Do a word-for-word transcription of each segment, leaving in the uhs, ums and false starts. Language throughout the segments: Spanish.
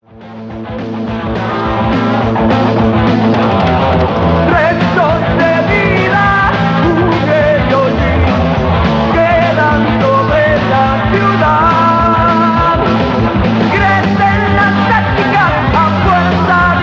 Restos de vida, jugué y ollí, quedan sobre la ciudad. Crecen las tácticas a fuerza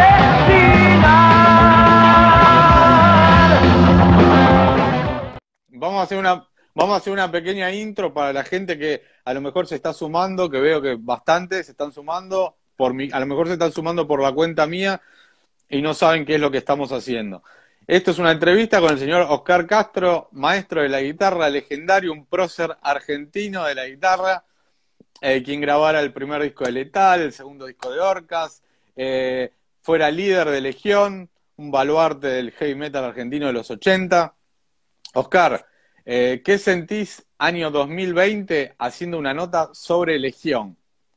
de asesinar. Vamos a hacer una, vamos a hacer una pequeña intro para la gente que a lo mejor se está sumando, que veo que bastantes se están sumando, por mi, a lo mejor se están sumando por la cuenta mía y no saben qué es lo que estamos haciendo. Esto es una entrevista con el señor Oscar Castro, maestro de la guitarra, legendario, un prócer argentino de la guitarra, eh, quien grabara el primer disco de Letal, el segundo disco de Orcas, eh, fuera líder de Legión, un baluarte del heavy metal argentino de los ochenta. Oscar, eh, ¿qué sentís año dos mil veinte haciendo una nota sobre Legión?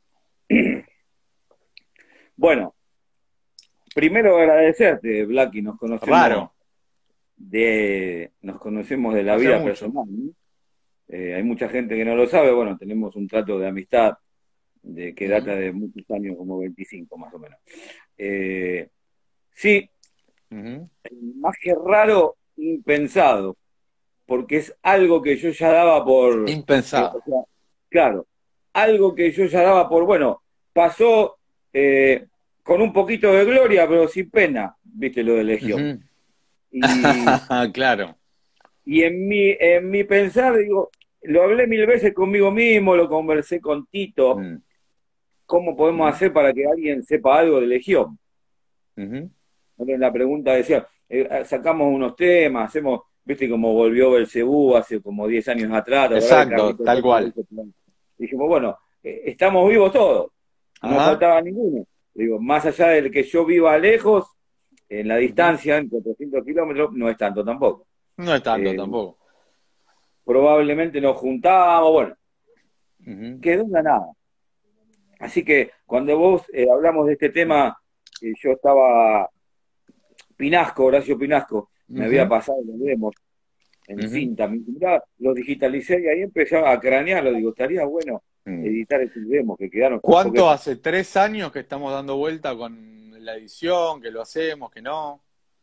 Bueno, primero agradecerte, Blacky, nos conocemos Raro. de nos conocemos de la Hace vida mucho. personal, ¿no? Eh, hay mucha gente que no lo sabe, bueno, tenemos un trato de amistad de que data de muchos años, como veinticinco más o menos. Eh, sí, Uh-huh. más que raro, impensado, porque es algo que yo ya daba por... Impensado. eh, o sea, claro, algo que yo ya daba por, bueno, pasó eh, con un poquito de gloria, pero sin pena, viste lo de Legión. Uh-huh. Y, Claro. y en mi, en mi pensar, digo, lo hablé mil veces conmigo mismo, lo conversé con Tito, Mm. ¿cómo podemos hacer para que alguien sepa algo de Legión? Uh-huh. Entonces la pregunta decía, eh, sacamos unos temas, hacemos, viste, como volvió Belcebú hace como diez años atrás. ¿te acordás de Exacto, Carlitos tal Tito? cual. Dijimos, bueno, eh, estamos vivos todos, no Ajá. faltaba ninguno. Digo, más allá del que yo viva lejos, en la distancia, en cuatrocientos kilómetros, no es tanto tampoco. No es tanto Eh, tampoco. Probablemente nos juntábamos, bueno, Uh-huh. quedó en la nada. Así que cuando vos eh, hablamos de este tema, eh, yo estaba, Pinasco, Horacio Pinasco, me Uh-huh. había pasado los demos en Uh-huh. cinta, mirá, los digitalicé y ahí empecé a cranearlo, digo, estaría bueno Mm. editar esos demos que quedaron. ¿Cuánto porque- hace? ¿Tres años que estamos dando vuelta con la edición, que lo hacemos, que no?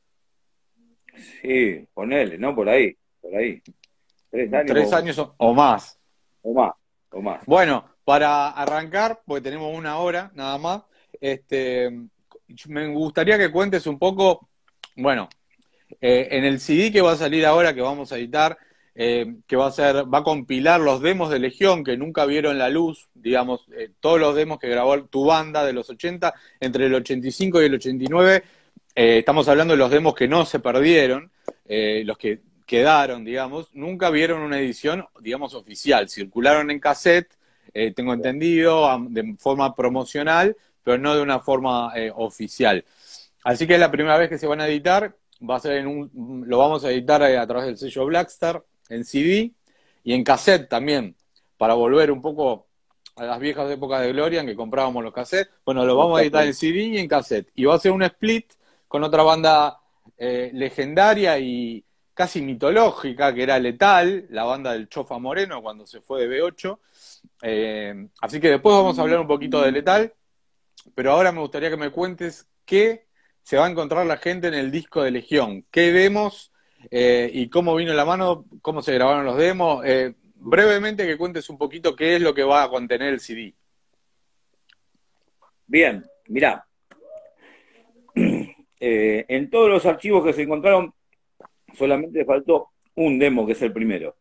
Sí, ponele, ¿no? Por ahí, por ahí. Tres años, Tres o, años o- o más. o más, o más. Bueno, para arrancar, porque tenemos una hora nada más, este, me gustaría que cuentes un poco, bueno, eh, en el C D que va a salir ahora, que vamos a editar, eh, que va a ser, va a compilar los demos de Legión que nunca vieron la luz, digamos, eh, todos los demos que grabó tu banda de los ochenta, entre el ochenta y cinco y el ochenta y nueve, eh, estamos hablando de los demos que no se perdieron, eh, los que quedaron, digamos, nunca vieron una edición, digamos, oficial, circularon en cassette, eh, tengo entendido, am- de forma promocional, pero no de una forma eh, oficial. Así que es la primera vez que se van a editar, va a ser en un, lo vamos a editar a, a través del sello Blackstar, en C D y en cassette también, para volver un poco a las viejas épocas de Gloria en que comprábamos los cassettes. Bueno, lo vamos a editar en C D y en cassette. Y va a ser un split con otra banda eh, legendaria y casi mitológica, que era Letal, la banda del Chofa Moreno cuando se fue de B ocho. Eh, así que después vamos a hablar un poquito de Letal, pero ahora me gustaría que me cuentes qué se va a encontrar la gente en el disco de Legión, qué demos eh, y cómo vino la mano, cómo se grabaron los demos. Eh, brevemente que cuentes un poquito qué es lo que va a contener el C D. Bien, mirá. Eh, en todos los archivos que se encontraron, solamente faltó un demo, que es el primero.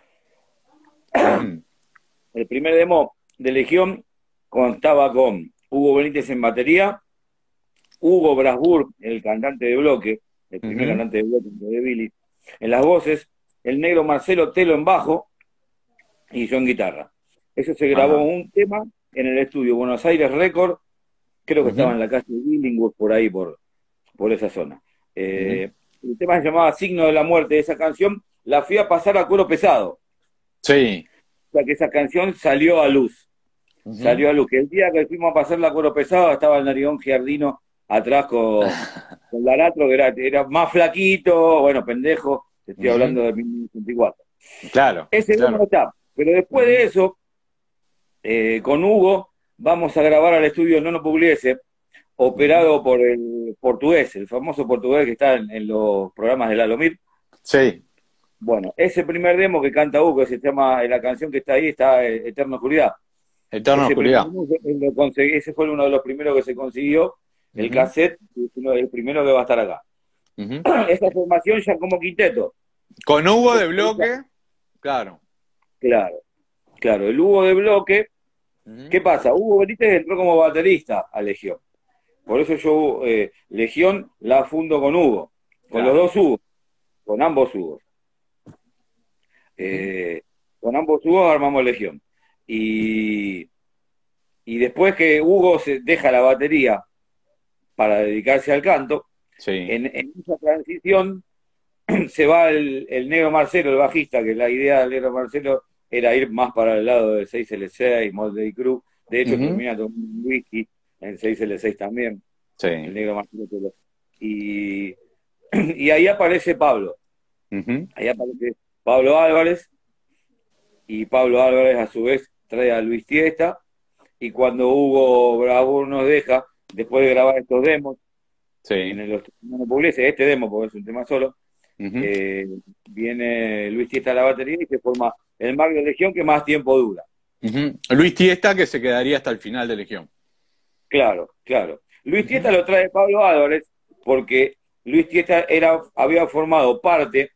El primer demo de Legión contaba con Hugo Benítez en batería, Hugo Brasburg, el cantante de bloque, el primer Uh-huh. cantante de bloque de Billy, en las voces, el negro Marcelo Telo en bajo y yo en guitarra. Eso se grabó Ajá. un tema en el estudio Buenos Aires Record, creo que Uh-huh. estaba en la calle de Billingwood, por ahí, por, por esa zona. Eh, uh-huh. El tema se llamaba Signo de la Muerte. Esa canción la fui a pasar a Cuero Pesado. Sí. O sea que esa canción salió a luz. Uh-huh. Salió a luz. Que el día que fuimos a pasarla a Cuero Pesado estaba el narigón Giardino atrás con, con Laratro, que era, era más flaquito, bueno, pendejo, te estoy uh-huh. hablando de mil novecientos ochenta y cuatro. Claro. Ese claro. no está. Pero después uh-huh. de eso, eh, con Hugo, vamos a grabar al estudio Nono Pugliese, operado por el portugués, el famoso portugués que está en, en los programas de Lalo Mir. Sí. Bueno, ese primer demo que canta Hugo, ese tema, la canción que está ahí, está eh, Eterna Oscuridad. Eterna Ese, Oscuridad. primer, lo conseguí, ese fue uno de los primeros que se consiguió, el Uh-huh. cassette, el primero que va a estar acá. Uh-huh. Esa formación ya como quinteto. Con Hugo de bloque, claro. Claro, claro, el Hugo de bloque. Uh-huh. ¿Qué pasa? Hugo Benítez entró como baterista a Legión. Por eso yo, eh, Legión la fundo con Hugo, con Claro. los dos Hugos, con ambos Hugos. Eh, con ambos Hugos armamos Legión. Y, y después que Hugo se deja la batería para dedicarse al canto, Sí. en, en esa transición se va el, el Negro Marcelo, el bajista, que la idea del Negro Marcelo era ir más para el lado de seis ele seis, Motley Crue. De hecho, Uh-huh. termina con un whisky en seis ele seis también, Sí. el Negro Marcelo. Y, y ahí aparece Pablo. Uh-huh. Ahí aparece Pablo Álvarez, y Pablo Álvarez a su vez trae a Luis Tiesta, y cuando Hugo Bravo nos deja, después de grabar estos demos, Sí. en el Nono Pugliese, este demo, porque es un tema solo, Uh-huh. eh, viene Luis Tiesta a la batería y se forma el Mar de Legión que más tiempo dura. Uh-huh. Luis Tiesta, que se quedaría hasta el final de Legión. Claro, claro. Luis Uh-huh. Tiesta lo trae Pablo Álvarez porque Luis Tiesta era, había formado parte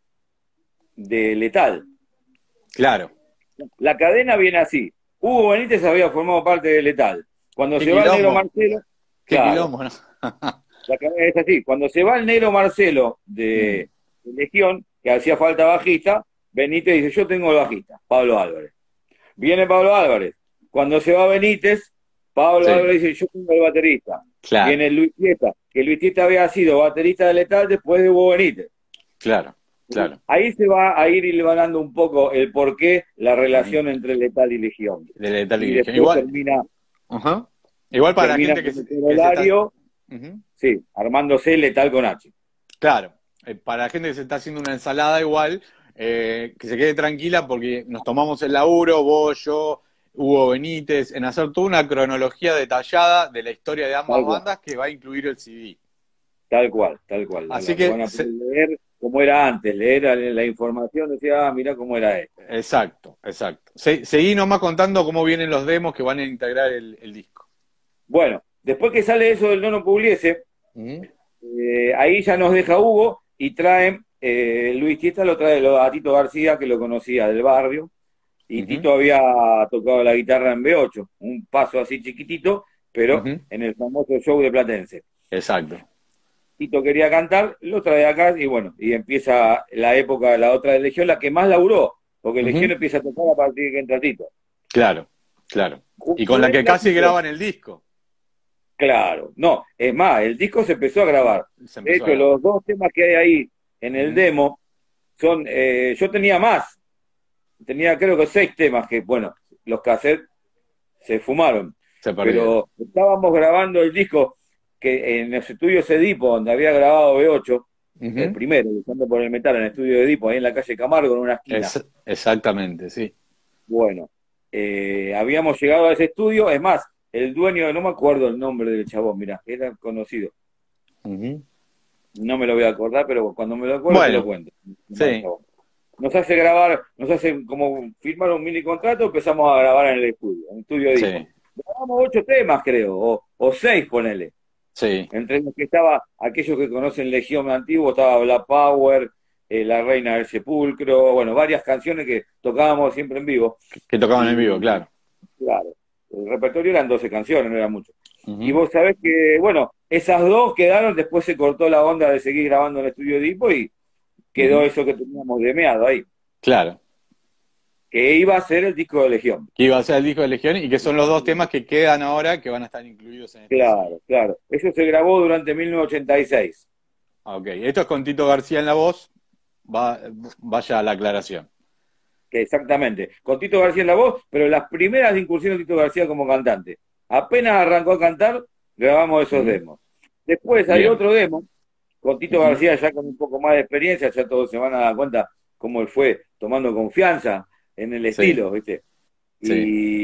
de Letal. Claro. La cadena viene así. Hugo Benítez había formado parte de Letal. Cuando Qué se va el Negro quilombo. Marcelo... Qué claro, quilombo, ¿no? la cadena es así. Cuando se va el Negro Marcelo de, de Legión, que hacía falta bajista, Benítez dice, yo tengo el bajista, Pablo Álvarez. Viene Pablo Álvarez. Cuando se va Benítez, Pablo Sí. Álvarez dice, yo tengo el baterista. Claro. Viene Luis Tiesta, que Luis Tiesta había sido baterista de Letal después de Hugo Benítez. Claro, claro. Ahí se va a ir hilvanando un poco el porqué, la relación entre Letal y Legión. De Letal y Y Legión. después Igual, termina, uh-huh. Igual para la termina gente que, con se- el que se está... corolario, Uh-huh. sí, armándose Letal con H. Claro, eh, para la gente que se está haciendo una ensalada igual, eh, que se quede tranquila porque nos tomamos el laburo, vos, yo, Hugo Benítez, en hacer toda una cronología detallada de la historia de ambas Tal cual. bandas que va a incluir el C D. Tal cual, tal cual. Así La- que van a se- poder leer como era antes, leer la, la información, decía, ah, mirá cómo era esto. Exacto, exacto. Se- seguí nomás contando cómo vienen los demos que van a integrar el, el disco. Bueno, después que sale eso del Nono Pugliese, Ujú. eh, ahí ya nos deja Hugo y traen, eh, Luis Tiesta lo trae a Tito García, que lo conocía del barrio, y Ujú. Tito había tocado la guitarra en B ocho, un paso así chiquitito, pero Ujú. en el famoso show de Platense. Exacto. Tito quería cantar, lo trae acá y bueno, y empieza la época de la otra de Legión, la que más laburó, porque Ujú. Legión empieza a tocar a partir de que entra Tito. Claro, claro. Y con la que casi graban el disco. Claro, no, es más, el disco se empezó a grabar. Se De empezó hecho, a grabar. los dos temas que hay ahí en el Ujú. demo son, eh, yo tenía más, tenía creo que seis temas que, bueno, los cassettes se fumaron, Se perdieron. pero estábamos grabando el disco que en los estudios Edipo, donde había grabado B ocho, Ujú. el primero, luchando por el metal en el estudio de Edipo, ahí en la calle Camargo, en una esquina. Es- exactamente, sí. Bueno, eh, habíamos llegado a ese estudio, es más, el dueño, no me acuerdo el nombre del chabón, mirá, era conocido. Ujú. No me lo voy a acordar, pero cuando me lo acuerdo te Bueno, lo cuento. sí. Nos hace grabar, nos hace como firmar un mini contrato, empezamos a grabar en el estudio, en el estudio de Sí, Edipo. Grabamos ocho temas, creo, o, o seis, ponele. sí. Entre los que estaba, aquellos que conocen Legión antiguo, estaba Black Power, eh, La Reina del Sepulcro, bueno, varias canciones que tocábamos siempre en vivo. Que tocaban en Y, vivo, claro. claro, el repertorio eran doce canciones, no era mucho. Ujú. Y vos sabés que, bueno, esas dos quedaron, después se cortó la onda de seguir grabando en el estudio de Edipo y quedó Ujú. eso que teníamos demeado ahí, Claro. que iba a ser el disco de Legión. Que iba a ser el disco de Legión y que son los dos temas que quedan ahora que van a estar incluidos en este C D. Claro, claro. Eso se grabó durante mil novecientos ochenta y seis. Ah, ok. Esto es con Tito García en la voz. Va, vaya la aclaración. Que exactamente. Con Tito García en la voz, pero las primeras incursiones de Tito García como cantante. Apenas arrancó a cantar, grabamos esos Ujú. demos. Después hay Bien. otro demo, con Tito Ujú. García ya con un poco más de experiencia, ya todos se van a dar cuenta cómo él fue tomando confianza en el Sí, estilo, ¿viste? sí. Y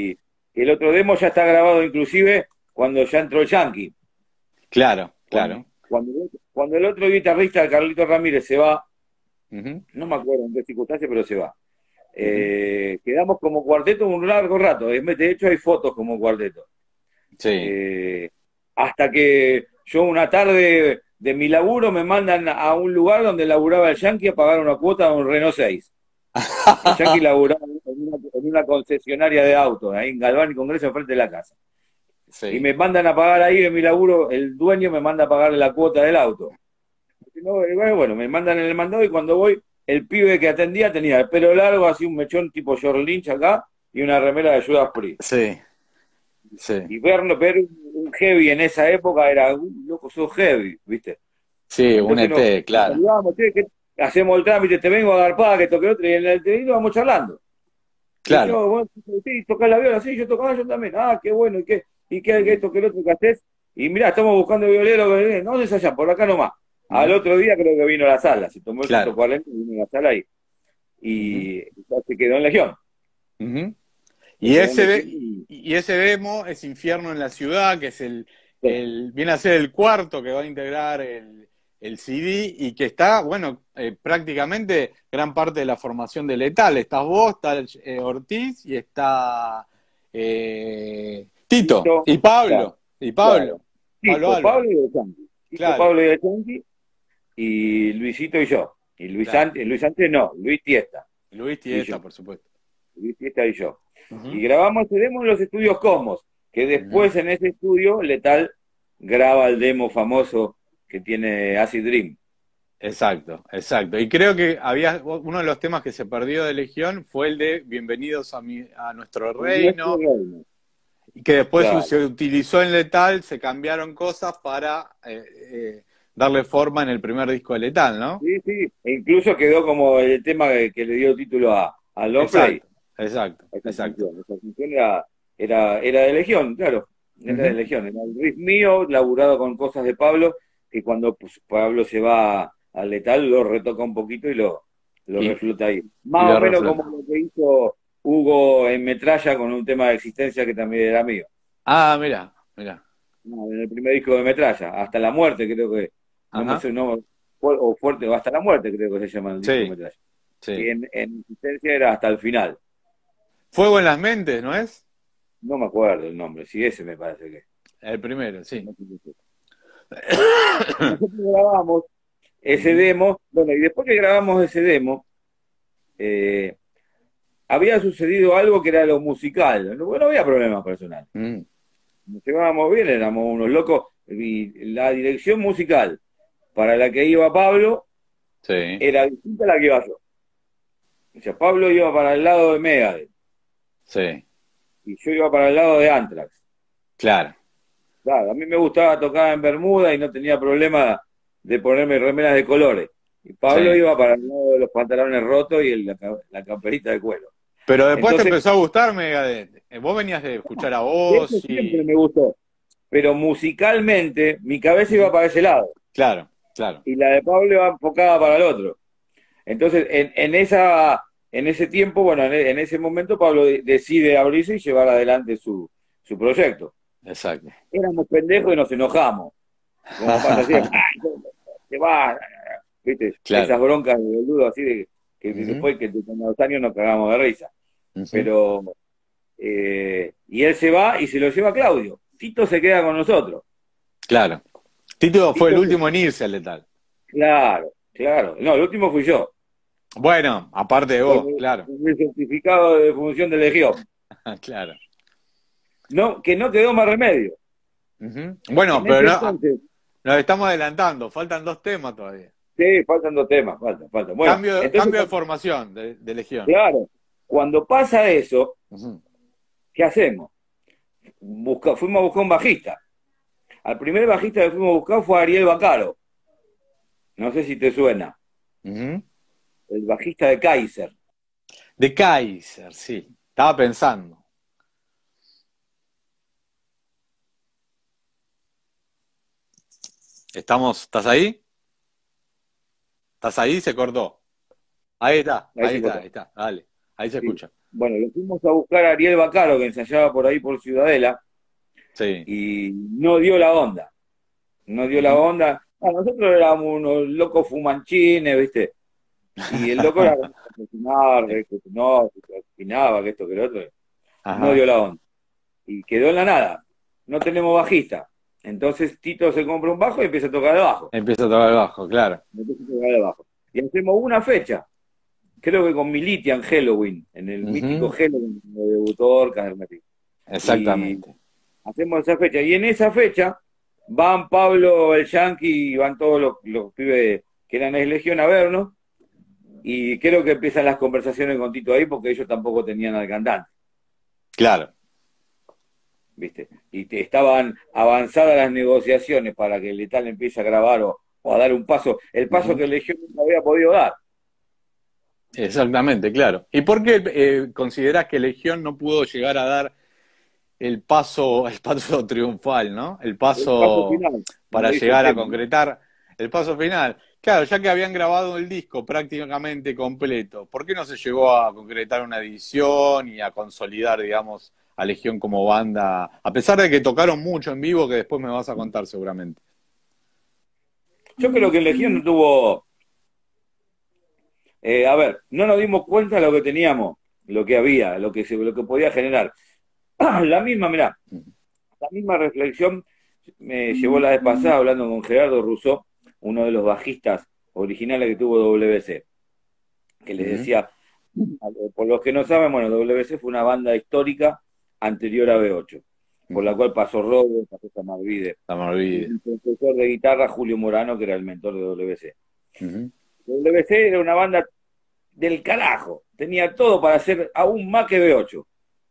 El otro demo ya está grabado inclusive cuando ya entró el Yankee. Claro, claro. Cuando, cuando, cuando el otro guitarrista, Carlito Ramírez, se va, Uh-huh. no me acuerdo en qué circunstancia, pero se va. Eh, uh-huh. Quedamos como cuarteto un largo rato. De hecho, hay fotos como cuarteto. Sí. Eh, hasta que yo una tarde de mi laburo me mandan a un lugar donde laburaba el Yankee a pagar una cuota de un Renault seis. El Yankee laburaba en una, en una concesionaria de autos, ahí en Galván y Congreso, enfrente de la casa. Sí. Y me mandan a pagar ahí en mi laburo, el dueño me manda a pagarle la cuota del auto. Bueno, bueno, me mandan en el mandado y cuando voy, el pibe que atendía tenía el pelo largo, así un mechón tipo George Lynch acá y una remera de Judas Priest. Sí. Sí. Y verlo, ver un heavy en esa época era, un loco, sos heavy, ¿viste? Sí, entonces un E T, nos, claro. Nos saludamos, che, que hacemos el trámite, te vengo a agarpar, que toque otro, y en el teléfono vamos charlando. Claro. Y yo, bueno, sí, tocás la viola, sí, yo tocaba, yo también. Ah, qué bueno, ¿y qué? ¿Y qué, qué esto, qué el otro que haces? Y mirá, estamos buscando violero, ¿dónde es allá? Por acá nomás. Uh-huh. Al otro día creo que vino a la sala, se tomó el claro. ciento cuarenta y vino a la sala y, y uh-huh. ya se quedó en Legión. Uh-huh. Y ese, de, y ese demo es Infierno en la Ciudad, que es el, sí. el viene a ser el cuarto que va a integrar el, el C D y que está, bueno, eh, prácticamente gran parte de la formación de Letal. Estás vos, está eh, Ortiz y está eh, Tito, Tito y Pablo. Claro. Y Pablo. Claro. Pablo, Tito, Pablo y el Yankee. Tito, claro. Pablo y el Yankee y Luisito y yo. Y Luis claro. Antes, Luis antes no, Luis Tiesta. Luis Tiesta, por supuesto. Luis Tiesta y yo. Uh-huh. Y grabamos ese demo en los estudios Cosmos, que después uh-huh. en ese estudio Letal graba el demo famoso que tiene Acid Dream. Exacto, exacto. Y creo que había uno de los temas que se perdió de Legión fue el de Bienvenidos a, mi, a nuestro reino, reino, y que después claro. se utilizó en Letal, se cambiaron cosas para eh, eh, darle forma en el primer disco de Letal, ¿no? Sí, sí, e incluso quedó como el tema que, que le dio título a, a Long Play. Exacto, esa exacto. Canción, esa canción era, era, era de Legión, claro, era uh-huh. de Legión. Era el riff mío, laburado con cosas de Pablo, que cuando pues, Pablo se va al Letal lo retoca un poquito y lo, lo y, refluta ahí. Más o menos refluta. Como lo que hizo Hugo en Metralla con un tema de existencia que también era mío. Ah, mira, mira. No, en el primer disco de Metralla, Hasta la Muerte creo que, no me sé, no, o Fuerte, o Hasta la Muerte creo que se llama el disco sí, de Metralla. Sí. Y en, en existencia era Hasta el Final. Fuego en las Mentes, ¿no es? No me acuerdo el nombre, sí, ese me parece que. El primero, sí. Nosotros grabamos ese demo, bueno, y después que grabamos ese demo, eh, había sucedido algo que era lo musical. No, no había problema personal. Mm. Nos llevábamos bien, éramos unos locos. Y la dirección musical para la que iba Pablo sí. era distinta a la que iba yo. O sea, Pablo iba para el lado de Megadeth. Sí. Y yo iba para el lado de Anthrax. Claro. Claro, a mí me gustaba tocar en Bermuda y no tenía problema de ponerme remeras de colores. Y Pablo sí. iba para el lado de los pantalones rotos y el, la, la camperita de cuero. Pero después Entonces, te empezó a gustar Megadeth. Vos venías de escuchar a vos. Y... siempre me gustó. Pero musicalmente, mi cabeza iba para ese lado. Claro, claro. Y la de Pablo iba enfocada para el otro. Entonces, en, en esa... En ese tiempo, bueno, en, en ese momento Pablo decide abrirse y llevar adelante su, su proyecto. Exacto. Éramos pendejos y nos enojamos. Como pasa así, te va, ¿viste? Claro. Esas broncas de boludo así de que uh-huh. después que con los años nos cagamos de risa. Uh-huh. Pero, eh, y él se va y se lo lleva a Claudio. Tito se queda con nosotros. Claro. Tito, Tito fue el último en irse al Letal. Claro, claro. No, el último fui yo. Bueno, aparte de vos, con, claro. Con mi certificado de función de Legión. Claro. No, que no quedó más remedio. Uh-huh. Bueno, en pero no, entonces, nos estamos adelantando, faltan dos temas todavía. Sí, faltan dos temas, faltan, faltan. Bueno, cambio, de, entonces, cambio de formación de, de Legión. Claro, cuando pasa eso, uh-huh. ¿qué hacemos? Busca, fuimos a buscar un bajista. Al primer bajista que fuimos a buscar fue Ariel Bacaro. No sé si te suena. Uh-huh. El bajista de Kaiser. De Kaiser, sí. Estaba pensando. Estamos, ¿estás ahí? ¿Estás ahí? Se cortó. Ahí está, ahí, ahí está, cortó. ahí está. Dale, ahí se sí. escucha. Bueno, lo fuimos a buscar a Ariel Bacaro, que ensayaba por ahí por Ciudadela, Sí. y no dio la onda. No dio la Ujú. onda. Ah, nosotros éramos unos locos fumanchines, ¿viste? Y el loco era cocinar, que no, que cocinaba, que esto, que lo otro. No dio Ajá. la onda. Y quedó en la nada. No tenemos bajista. Entonces Tito se compra un bajo y empieza a tocar el bajo. Empieza a tocar el bajo, claro. Empieza a tocar el bajo. Y hacemos una fecha, creo que con Militi en Halloween, en el mítico Ujú. Halloween donde debutó Orcas Hermético. Y Exactamente. hacemos esa fecha. Y en esa fecha van Pablo, el Yankee, y van todos los, los pibes que eran de Legión a vernos. Y creo que empiezan las conversaciones con Tito ahí porque ellos tampoco tenían al cantante, Claro. ¿viste? Y te- estaban avanzadas las negociaciones para que Letal empiece a grabar o, o a dar un paso, el paso Ujú. que Legión nunca había podido dar. Exactamente, claro. ¿Y por qué eh, considerás que Legión no pudo llegar a dar el paso, el paso triunfal, ¿no? El El paso paso final, como para dice el llegar a tema, ¿no? concretar el paso final. Claro, ya que habían grabado el disco prácticamente completo, ¿por qué no se llegó a concretar una edición y a consolidar, digamos, a Legión como banda? A pesar de que tocaron mucho en vivo, que después me vas a contar seguramente. Yo creo que Legión no tuvo, eh, a ver, no nos dimos cuenta de lo que teníamos, lo que había, lo que se, lo que podía generar. La misma, mirá, la misma reflexión me llevó la vez pasada hablando con Gerardo Rousseau, uno de los bajistas originales que tuvo W C, que les Ujú. decía, por los que no saben, bueno, W C fue una banda histórica anterior a B ocho, por la Ujú. cual pasó Robo, pasó Samarvide, No me y olvide. el profesor de guitarra Julio Morano, que era el mentor de W C. Ujú. W C era una banda del carajo, tenía todo para ser aún más que B ocho,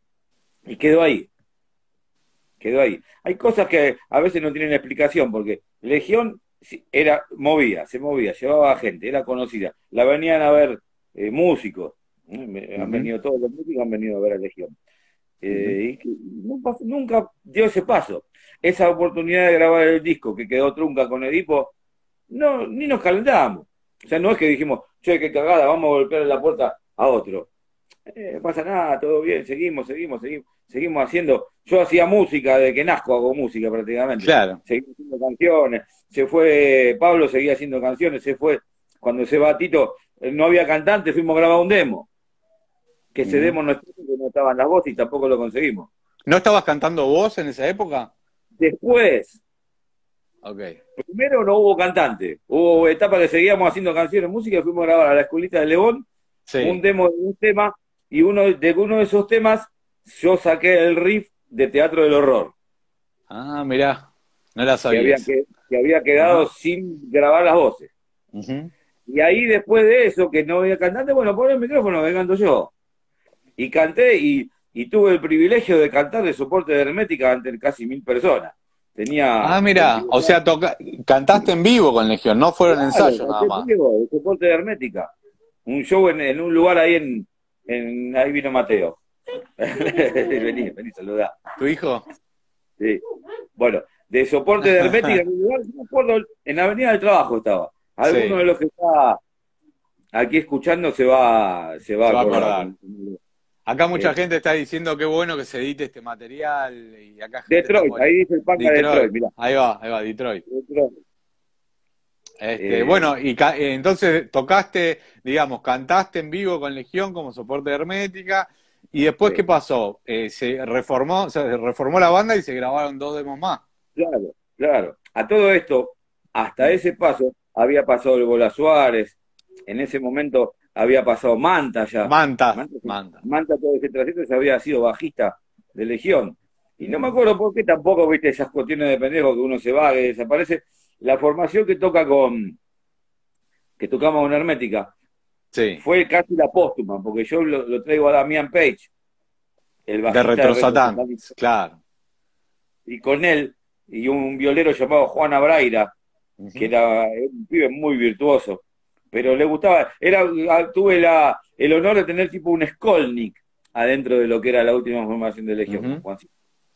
y quedó ahí. Quedó ahí. Hay cosas que a veces no tienen explicación, porque Legión era movía, se movía, llevaba gente, era conocida. La venían a ver eh, músicos, ¿eh? Han Ujú. venido todos los músicos, han venido a ver a Legión. Ujú. Eh, y que no pasó- nunca dio ese paso. Esa oportunidad de grabar el disco que quedó trunca con Edipo, no, ni nos calentábamos. O sea, no es que dijimos, che, qué cagada, vamos a golpear la puerta a otro. Eh, no pasa nada, todo bien, seguimos, seguimos, seguimos, seguimos haciendo. Yo hacía música, de que nazco hago música prácticamente. Claro. Seguimos haciendo canciones. Se fue, Pablo seguía haciendo canciones, se fue, cuando se va Tito, eh, no había cantante, fuimos a grabar un demo. Que ese Ujú. demo no, estuvo, que no estaban las voces y tampoco lo conseguimos. ¿No estabas cantando vos en esa época? Después, Ok. primero no hubo cantante, hubo etapa que seguíamos haciendo canciones, música, y fuimos a grabar a la escuelita de León un Sí. demo de un tema, y uno de uno de esos temas yo saqué el riff de Teatro del Horror, Ah, mirá, no la que había, sabías. que, que había quedado Ajá. sin grabar las voces. Ujú. Y ahí después de eso, que no había cantante, bueno, pon el micrófono que canto yo. Y canté y, y tuve el privilegio de cantar de soporte de Hermética ante casi mil personas. Tenía Ah, mirá, veintidós o sea, años. toca... cantaste en vivo con Legión, no fueron Claro, ensayos nada canté en más. vivo, de soporte de Hermética. Un show en, en un lugar ahí en, en, ahí vino Mateo. Vení, vení, saludá. ¿Tu hijo? Sí. Bueno, de soporte de Hermética en un lugar, no me acuerdo, en la Avenida del Trabajo estaba. Alguno Sí, de los que está aquí escuchando se va, se va a se va a acordar. acordar. Acá mucha Eh, gente está diciendo qué bueno que se edite este material y acá gente está Detroit, ahí poniendo... dice el panga de Detroit, Detroit, mirá. ahí va, ahí va, Detroit. Detroit. Este, Eh, bueno, y ca- eh, entonces tocaste, digamos, cantaste en vivo con Legión como soporte de Hermética, y después, ¿qué sí, pasó? Eh, se reformó, se reformó la banda y se grabaron dos demos más. claro, claro. A todo esto, hasta Mm. ese paso, había pasado el Bola Suárez, en ese momento había pasado Manta ya. Manta, Manta, Manta. Manta todo ese trayecto se había sido bajista de Legión. Y no me Ujú. acuerdo por qué tampoco, viste, esas cuestiones de pendejo que uno se va, que desaparece. La formación que toca con, que tocamos con Hermética, Sí, fue casi la póstuma, porque yo lo, lo traigo a Damián Page, el de bajista de Retro Retro Satán, Satán, claro. y con él, y un violero llamado Juan Abraira, que Ujú. era un pibe muy virtuoso, pero le gustaba, era, tuve la, el honor de tener tipo un Skolnick adentro de lo que era la última formación de Legión, con Ujú. Juancito.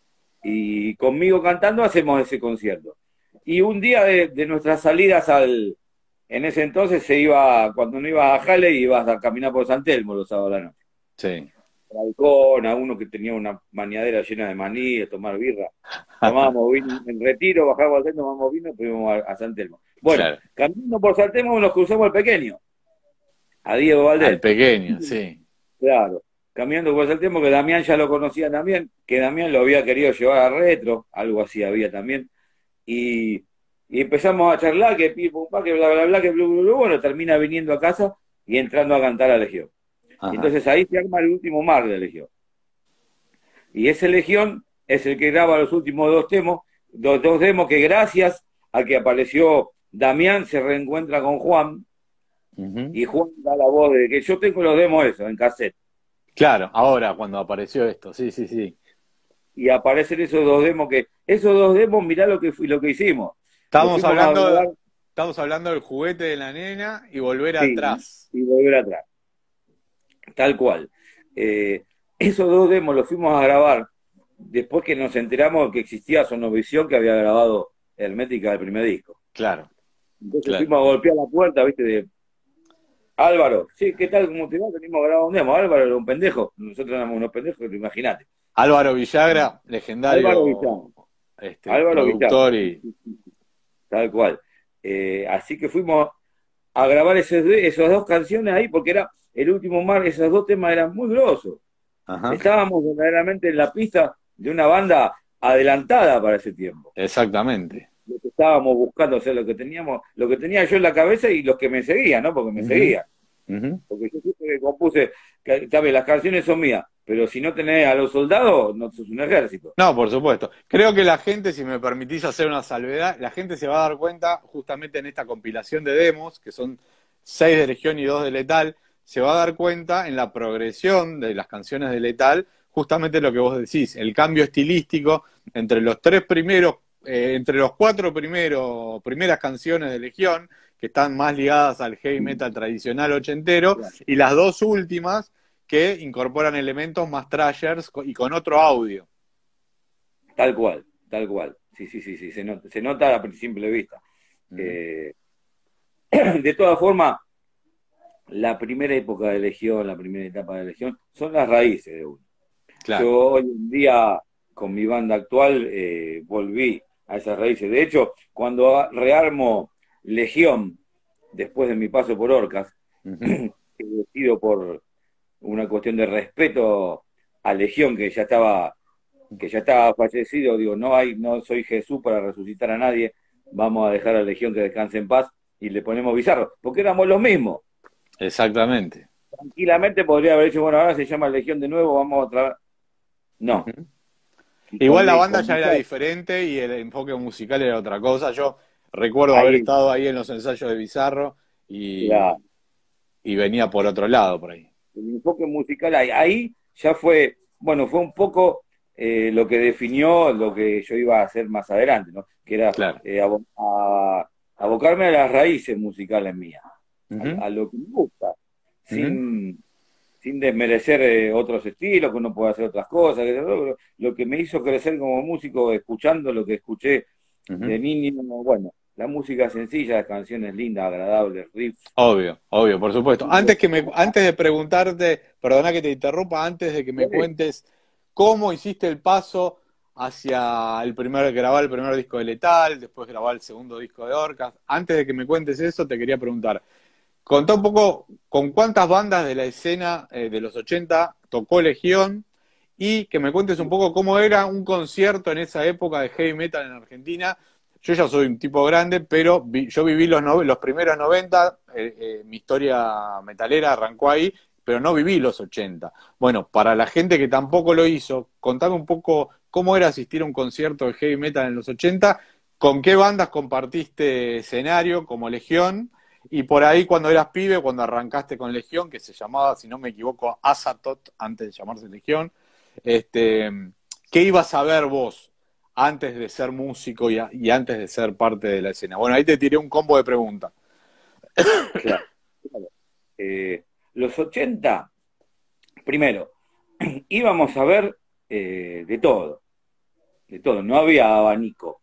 Y conmigo cantando hacemos ese concierto. Y un día de, de nuestras salidas al, en ese entonces se iba, cuando no ibas a Halle, ibas a caminar por San Telmo los sábados a la noche. Sí. balcón, a uno que tenía una maniadera llena de maní, de tomar birra. Tomábamos vino en Retiro, bajábamos al centro, tomábamos vino, fuimos a, a San Telmo. Bueno, Claro. caminando por San Telmo nos cruzamos al pequeño, a Diego Valdés. Al pequeño, sí. Claro, caminando por San Telmo, que Damián ya lo conocía también, que Damián lo había querido llevar a Retro, algo así había también. Y, y empezamos a charlar, que pi, pum, pa, que bla, bla, bla, que blu, blu, blu, bueno, termina viniendo a casa y entrando a cantar a Legión. Ajá. Entonces ahí se arma el último mar de Legión. Y ese Legión es el que graba los últimos dos demos, dos, dos demos que gracias a que apareció Damián se reencuentra con Juan, Ujú. y Juan da la voz de que yo tengo los demos esos en cassette. Claro, ahora cuando apareció esto, sí, sí, sí. Y aparecen esos dos demos que, esos dos demos, mirá lo que fui, lo que hicimos. Estamos Lo fuimos a hablando, grabar, estamos hablando del juguete de la nena y volver sí, atrás. y volver atrás. Tal cual. Eh, esos dos demos los fuimos a grabar después que nos enteramos que existía Sonovisión, que había grabado Hermética del primer disco. Claro, Entonces claro. fuimos a golpear la puerta, ¿viste? De Álvaro, sí, ¿qué tal? ¿Cómo te va? Venimos a grabar un demo. Álvaro era un pendejo. Nosotros éramos unos pendejos, imagínate. Álvaro Villagra, legendario Álvaro Villagra. este, Álvaro productor Villagra. y Tal cual. Eh, así que fuimos a grabar esos, esas dos canciones ahí, porque era el último mar, esos dos temas eran muy grosos. ajá, Estábamos verdaderamente en la pista de una banda adelantada para ese tiempo. exactamente. Lo que estábamos buscando, o sea, lo que teníamos, lo que tenía yo en la cabeza y los que me seguían, ¿no? Porque me Ujú. seguían. Ujú. Porque yo siempre que compuse, que, está bien, las canciones son mías, pero si no tenés a los soldados, no sos un ejército. No, por supuesto. Creo que la gente, si me permitís hacer una salvedad, la gente se va a dar cuenta justamente en esta compilación de demos, que son seis de Legión y dos de Letal, se va a dar cuenta en la progresión de las canciones de Letal, justamente lo que vos decís, el cambio estilístico entre los tres primeros, eh, entre los cuatro primeros, primeras canciones de Legión, que están más ligadas al heavy metal tradicional ochentero, Claro. y las dos últimas que incorporan elementos más thrashers co- y con otro audio. Tal cual, tal cual. Sí, sí, sí, sí, se nota, se nota a simple vista. Ujú. Eh, de todas formas, la primera época de Legión, la primera etapa de Legión, son las raíces de uno. Claro. Yo hoy en día, con mi banda actual, eh, volví a esas raíces. De hecho, cuando a- rearmo Legión, después de mi paso por Orcas, Ujú. que decido por una cuestión de respeto a Legión, que ya estaba, que ya estaba fallecido, digo, no hay, no soy Jesús para resucitar a nadie, vamos a dejar a Legión que descanse en paz y le ponemos Bizarro, porque éramos los mismos. Exactamente. Tranquilamente podría haber dicho, bueno, ahora se llama Legión de nuevo, vamos otra vez. No. Ujú. Y Igual con- la con banda ya era Bizarro, diferente y el enfoque musical era otra cosa. Yo recuerdo haber ahí, estado ahí en los ensayos de Bizarro y, la- y venía por otro lado por ahí. el enfoque musical ahí, ahí ya fue, bueno, fue un poco eh, lo que definió lo que yo iba a hacer más adelante, ¿no? Que era Claro. eh, abo- a- abocarme a las raíces musicales mías, a, Ujú. a lo que me gusta, Ujú. sin, sin desmerecer eh, otros estilos, que uno puede hacer otras cosas. Que, lo, lo que me hizo crecer como músico, escuchando lo que escuché Ujú. de niño, bueno, la música sencilla, las canciones lindas, agradables, riffs. Obvio, obvio, por supuesto. Antes que me, antes de preguntarte, perdona que te interrumpa, antes de que me Sí. cuentes cómo hiciste el paso hacia el primer, grabar el primer disco de Letal, después grabar el segundo disco de Orcas, antes de que me cuentes eso, te quería preguntar, contá un poco con cuántas bandas de la escena eh, de los ochenta tocó Legión y que me cuentes un poco cómo era un concierto en esa época de heavy metal en Argentina. Yo ya soy un tipo grande, pero vi- yo viví los, no- los primeros noventa, eh, eh, mi historia metalera arrancó ahí, pero no viví los ochenta. Bueno, para la gente que tampoco lo hizo, contame un poco cómo era asistir a un concierto de heavy metal en los ochenta, con qué bandas compartiste escenario como Legión, y por ahí cuando eras pibe, cuando arrancaste con Legión, que se llamaba, si no me equivoco, Azatoth, antes de llamarse Legión, este, ¿qué ibas a ver vos antes de ser músico y, a- y antes de ser parte de la escena? Bueno, ahí te tiré un combo de preguntas. Claro, claro. Eh, los ochenta, primero, íbamos a ver eh, de todo, de todo. No había abanico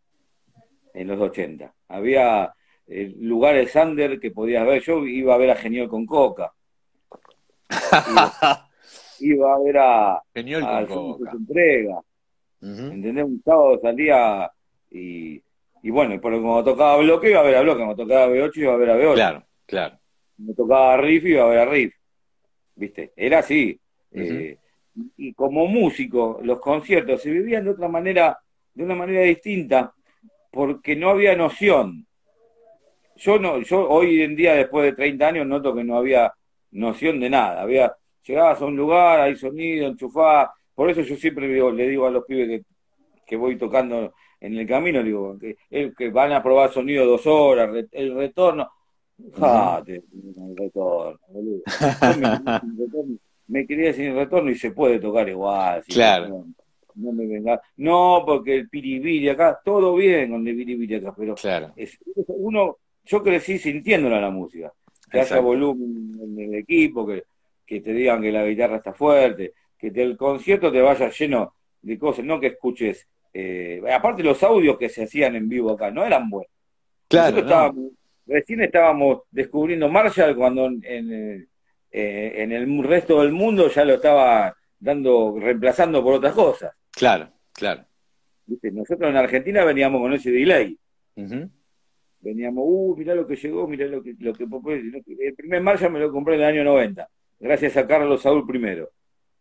en los ochenta. Había eh, lugares under que podías ver. Yo iba a ver a Genial con Coca. Iba, iba a ver a, Genial a con Alfonso Coca. se entrega, Ujú. ¿entendés? Un sábado salía y, y bueno, pero como tocaba bloque iba a ver a bloque, como tocaba B ocho iba a ver a B ocho, Claro, claro. me tocaba riff iba a ver a riff, ¿viste? Era así. Ujú. Eh, y como músico, los conciertos se vivían de otra manera, de una manera distinta, porque no había noción. Yo no, yo hoy en día, después de treinta años, noto que no había noción de nada. Había, llegabas a un lugar, hay sonido, enchufás. Por eso yo siempre digo, le digo a los pibes que, que voy tocando en el camino, digo, que, el, que van a probar sonido dos horas, re- el retorno. Ujú. Jate, el retorno, boludo. Yo me quería sin retorno, me quería sin retorno y se puede tocar igual, sin Claro, retorno. No me venga. No, porque el piribiri acá, todo bien con el piribiri acá, pero claro, es, uno, yo crecí sintiéndola la música, que haya exacto. volumen en el equipo, que, que te digan que la guitarra está fuerte, que te- el concierto te vaya lleno de cosas, no que escuches. Eh, aparte los audios que se hacían en vivo acá no eran buenos. Claro, Nosotros no, estábamos, recién estábamos descubriendo Marshall cuando en, en, eh, en el resto del mundo ya lo estaba dando, reemplazando por otras cosas. claro, claro. ¿Viste? Nosotros en Argentina veníamos con ese delay. Ujú. Veníamos, uh, mirá lo que llegó, mirá lo que, lo que el primer Marshall me lo compré en el año noventa, gracias a Carlos Saúl primero.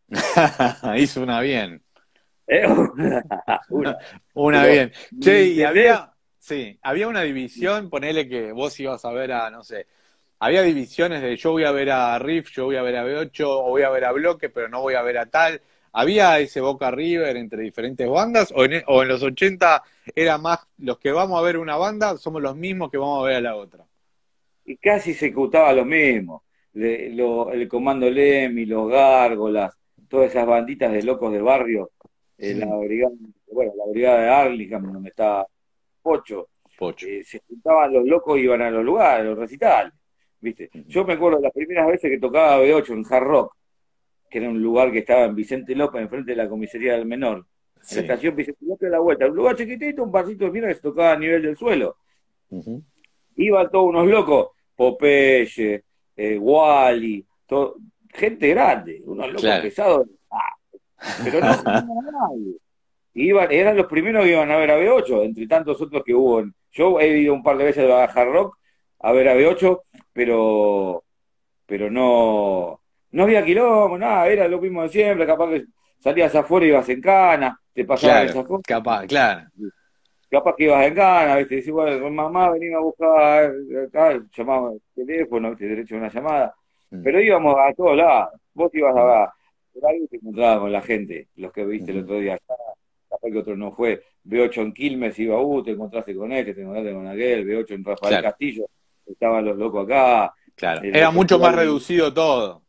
Hizo una bien. ¿Eh? Una. Una Pero, bien. ¿me Che, y entendés? había, sí, había una división, ponele que vos ibas a ver a, no sé, había divisiones de yo voy a ver a Riff, yo voy a ver a B ocho, o voy a ver a Bloque, pero no voy a ver a tal. ¿Había ese Boca River entre diferentes bandas? ¿O en, o en los ochenta era más los que vamos a ver una banda somos los mismos que vamos a ver a la otra? Y casi se ejecutaba lo mismo. Le- lo- el Comando Lemmy, los Gárgolas, todas esas banditas de locos de barrio, eh, la brigada, bueno, la brigada de Arlington, donde está Pocho, Pocho. eh, se juntaban los locos y iban a los lugares, a los recitales, ¿viste? Ujú. Yo me acuerdo de las primeras veces que tocaba B ocho en Hard Rock, que era un lugar que estaba en Vicente López, enfrente de la comisaría del Menor, en la Sí. estación Vicente López de la Vuelta, un lugar chiquitito, un barcito de mierda que se tocaba a nivel del suelo. Ujú. Iban todos unos locos, Popeye, eh, Wally, todo, gente grande, unos locos Claro. pesados, ah, pero no tenían a nadie. Iban, eran los primeros que iban a ver a B ocho, entre tantos otros que hubo. en- Yo he ido un par de veces a Hard Rock a ver a B ocho, pero, pero no, no había quilombo, nada, era lo mismo de siempre, capaz que salías afuera y ibas en cana, te pasaban Claro, esas cosas. capaz, claro. Capaz que ibas en gana, ¿viste? Decís, bueno, mamá, venime a buscar acá, llamaba el teléfono, ¿viste? Derecho a una llamada. Mm. Pero íbamos a todos lados. Vos ibas a por ahí te encontrabas con la gente, los que viste el Ujú. otro día acá, capaz que otro no fue. B ocho en Quilmes iba, uh, te encontraste con este, te encontraste con aquel, B ocho en Rafael Claro, Castillo, estaban los locos acá, claro. en Era los mucho más festivales reducido todo.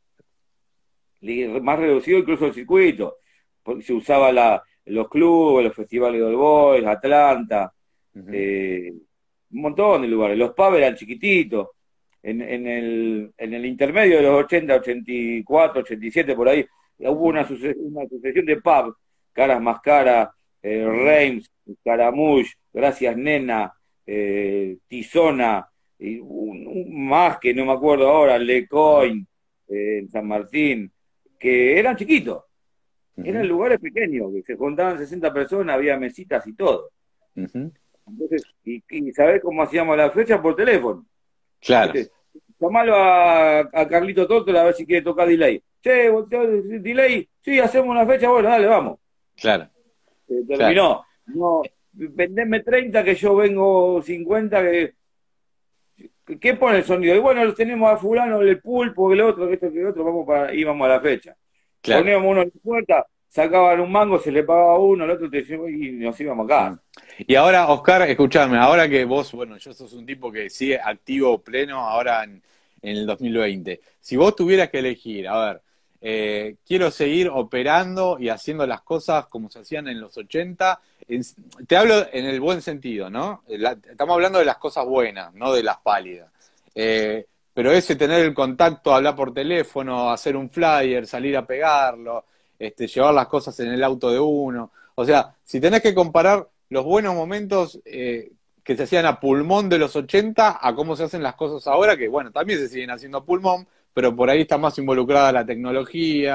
más reducido incluso el circuito, porque se usaba la, los clubes, los festivales de All Boys, Atlanta, Ujú. eh, un montón de lugares. Los pubs eran chiquititos. En, en, el, en el intermedio de los ochenta, ochenta y cuatro, ochenta y siete, por ahí, hubo una, suce- una sucesión de pubs, Caras Más Caras, eh, Ujú. Reims, Caramush, Gracias Nena, eh, Tizona, y un, un más que no me acuerdo ahora, Ajá. Lecoin, eh, en San Martín, que eran chiquitos, eran Ujú. lugares pequeños, que se juntaban sesenta personas, había mesitas y todo. Ujú. Entonces, y, y ¿sabés cómo hacíamos la fecha? Por teléfono. Claro, ¿Viste? Llamalo a, a Carlito Tortola a ver si quiere tocar delay. Che, vos, te- delay, sí, hacemos una fecha, bueno, dale, vamos. claro, Se claro. terminó. No, vendeme treinta que yo vengo cincuenta que. ¿Qué pone el sonido? Y bueno, los tenemos a fulano, el pulpo, el otro, que esto, que el otro, vamos para, íbamos a la fecha. Claro. Poníamos uno en la puerta, sacaban un mango, se le pagaba uno, el otro te decía, y nos íbamos a Mm. casa. Y ahora, Oscar, escúchame, ahora que vos, bueno, yo sos un tipo que sigue activo, pleno, ahora en, en el dos mil veinte. Si vos tuvieras que elegir, a ver, eh, quiero seguir operando y haciendo las cosas como se hacían en los ochenta, en- te hablo en el buen sentido, ¿no? La- estamos hablando de las cosas buenas, no de las pálidas. Eh, pero ese tener el contacto, hablar por teléfono, hacer un flyer, salir a pegarlo, este, llevar las cosas en el auto de uno. O sea, si tenés que comparar los buenos momentos eh, que se hacían a pulmón de los ochenta a cómo se hacen las cosas ahora, que bueno, también se siguen haciendo a pulmón, pero por ahí está más involucrada la tecnología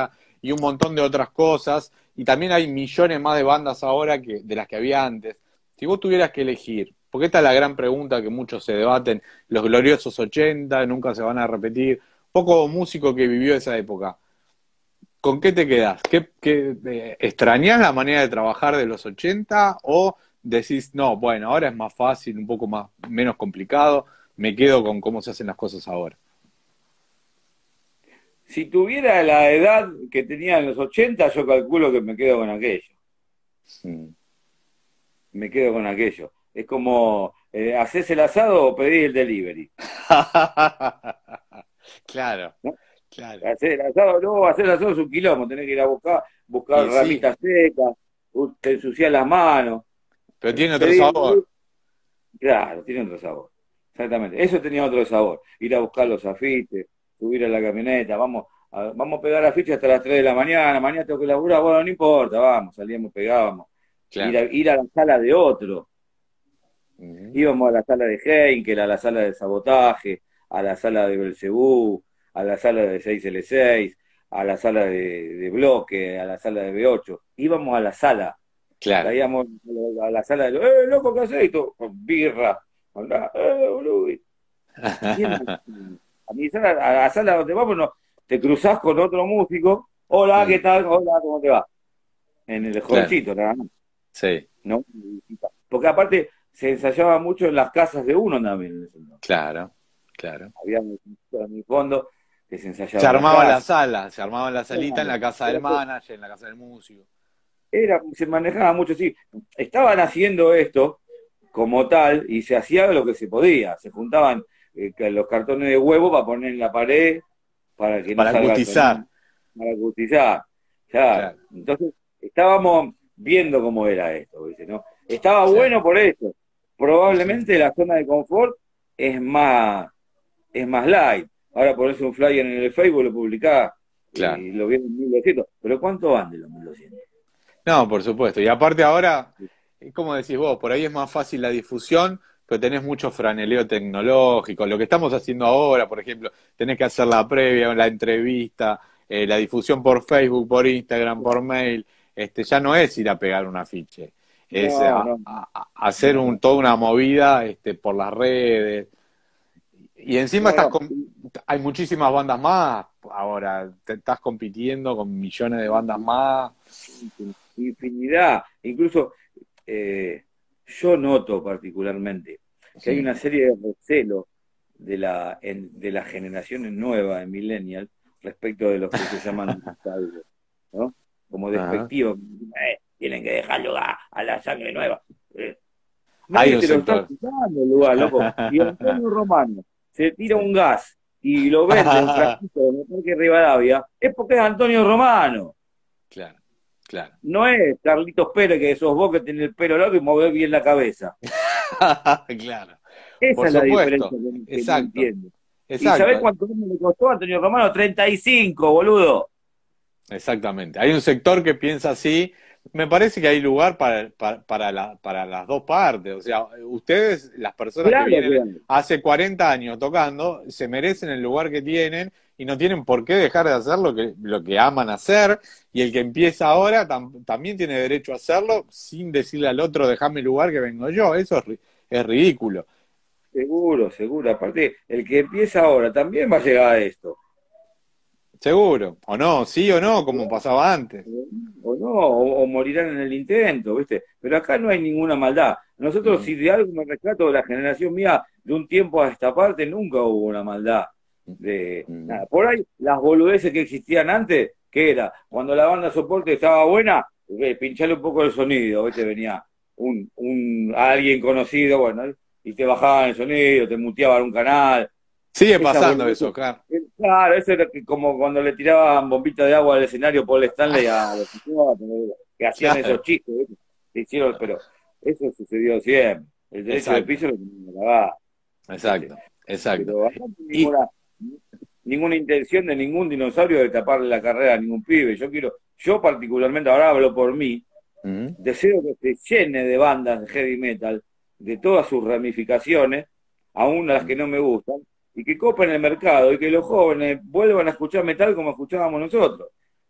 y un montón de otras cosas, y también hay millones más de bandas ahora que de las que había antes. Si vos tuvieras que elegir, porque esta es la gran pregunta que muchos se debaten, los gloriosos ochenta, nunca se van a repetir, poco músico que vivió esa época, ¿con qué te quedás? ¿Qué, qué, eh, ¿extrañás la manera de trabajar de los ochenta o decís, no, bueno, ahora es más fácil, un poco más, menos complicado, me quedo con cómo se hacen las cosas ahora? Si tuviera la edad que tenía en los ochenta, yo calculo que me quedo con aquello. Mm. Me quedo con aquello. Es como, eh, ¿hacés el asado o pedís el delivery? Claro, ¿No? claro. Hacer el asado, no, hacer el asado es un quilombo, tenés que ir a buscar, buscar Y sí, ramitas secas, te ensucias las manos. pero tiene otro Pedís- sabor. Claro, tiene otro sabor. Exactamente. Eso tenía otro sabor. Ir a buscar los afiches, subir a la camioneta, vamos a, vamos a pegar afiches hasta las tres de la mañana, mañana tengo que laburar, bueno, no importa, vamos, salíamos, pegábamos. Ir Claro. a, ir a la sala de otro. Ujú. Íbamos a la sala de Heinkel, a la sala de sabotaje, a la sala de Belcebú, a la sala de seis ele seis, a la sala de, de bloque, a la sala de be ocho. Íbamos a la sala, Claro. caíamos a la sala de los, ¡eh, loco, qué hacés! Y todo, con birra, con la, ¡eh, boludo! ¿Quién? A mi sala, a la sala donde vamos, no, te cruzás con otro músico, hola, ¿qué Mm, tal? Hola, ¿cómo te va? En el claro, jovencito, nada más, sí, ¿no? Porque aparte se ensayaba mucho en las casas de uno también en ese entonces. claro, claro. Había en mi fondo que se ensayaba Se en la armaba la casa. sala, se armaba la salita en la casa del Era, manager, en la casa del músico. era- se manejaba mucho así. Estaban haciendo esto como tal y se hacía lo que se podía. Se juntaban eh, que los cartones de huevo para poner en la pared para que no Para salga el acustizar, sonido, para acustizar. Claro. claro, Entonces, estábamos viendo cómo era esto, ¿viste? ¿No? Estaba claro. bueno por eso. Ujú. Probablemente la zona de confort es más, es más light. Ahora pones un flyer en el Facebook, lo publicás Claro. y lo vienen mil doscientos. Pero ¿cuánto van de los mil doscientos? No, por supuesto. Y aparte ahora, es como decís vos, por ahí es más fácil la difusión, pero tenés mucho franeleo tecnológico. Lo que estamos haciendo ahora, por ejemplo, tenés que hacer la previa, la entrevista, eh, la difusión por Facebook, por Instagram, por mail. Este, ya no es ir a pegar un afiche, es No, a- no, a- a- hacer un, toda una movida este, por las redes. Y encima no, estás no. con, hay muchísimas bandas más ahora, te estás compitiendo con millones de bandas más. Infinidad. Incluso eh, yo noto particularmente que hay Sí. una serie de recelos de, la, en- de las generaciones nuevas de Millennial respecto de los que se llaman digitales, ¿no? Como Ajá. despectivo. Eh, tienen que dejar lugar a la sangre nueva. Eh, Hay nadie un te lo está sector. quitando el lugar, loco. Y Antonio Romano se tira un gas y lo vende en frasquito en el Parque Rivadavia, es porque es Antonio Romano. Claro, claro. No es Carlitos Pérez, que sos vos que tenés el pelo largo y movés bien la cabeza. Claro, Esa por es la diferencia supuesto. que, que no Exacto, entiendo. ¿Y sabés exacto, cuánto le costó a Antonio Romano? treinta y cinco, boludo. exactamente. Hay un sector que piensa así. Me parece que hay lugar para, para, para, la- para las dos partes. O sea, ustedes, las personas que Claro que vienen hay. hace cuarenta años tocando, se merecen el lugar que tienen y no tienen por qué dejar de hacer lo que, lo que aman hacer. Y el que empieza ahora tam- también tiene derecho a hacerlo sin decirle al otro, déjame el lugar que vengo yo. Eso es, ri- es ridículo. Seguro, seguro. Aparte, el que empieza ahora también va a llegar a esto. Seguro. O no, sí o no, como pasaba antes. O no, o, o morirán en el intento, ¿viste? Pero acá no hay ninguna maldad. Nosotros, Mm, si de algo me rescato de la generación mía, de un tiempo a esta parte, nunca hubo una maldad. De mm. nada. Por ahí, las boludeces que existían antes, ¿qué era? Cuando la banda soporte estaba buena, eh, pincharle un poco el sonido, ¿viste? Venía un, un alguien conocido, bueno, y te bajaban el sonido, te muteaban un canal. Sigue Esas pasando boludeces. eso, claro. Claro, eso era que como cuando le tiraban bombita de agua al escenario Paul Stanley a los chicos, que hacían Claro, esos chistes, ¿viste? Que hicieron, pero eso sucedió siempre. El derecho de exacto, piso lo tenían que pagar, ¿viste? exacto, exacto. Pero acá no hay Y, ninguna, ninguna intención de ningún dinosaurio de taparle la carrera a ningún pibe. Yo quiero, yo particularmente, ahora hablo por mí, mm, deseo que se llene de bandas de heavy metal, de todas sus ramificaciones, aún las que no me gustan, y que copen el mercado y que los jóvenes vuelvan a escuchar metal como escuchábamos nosotros.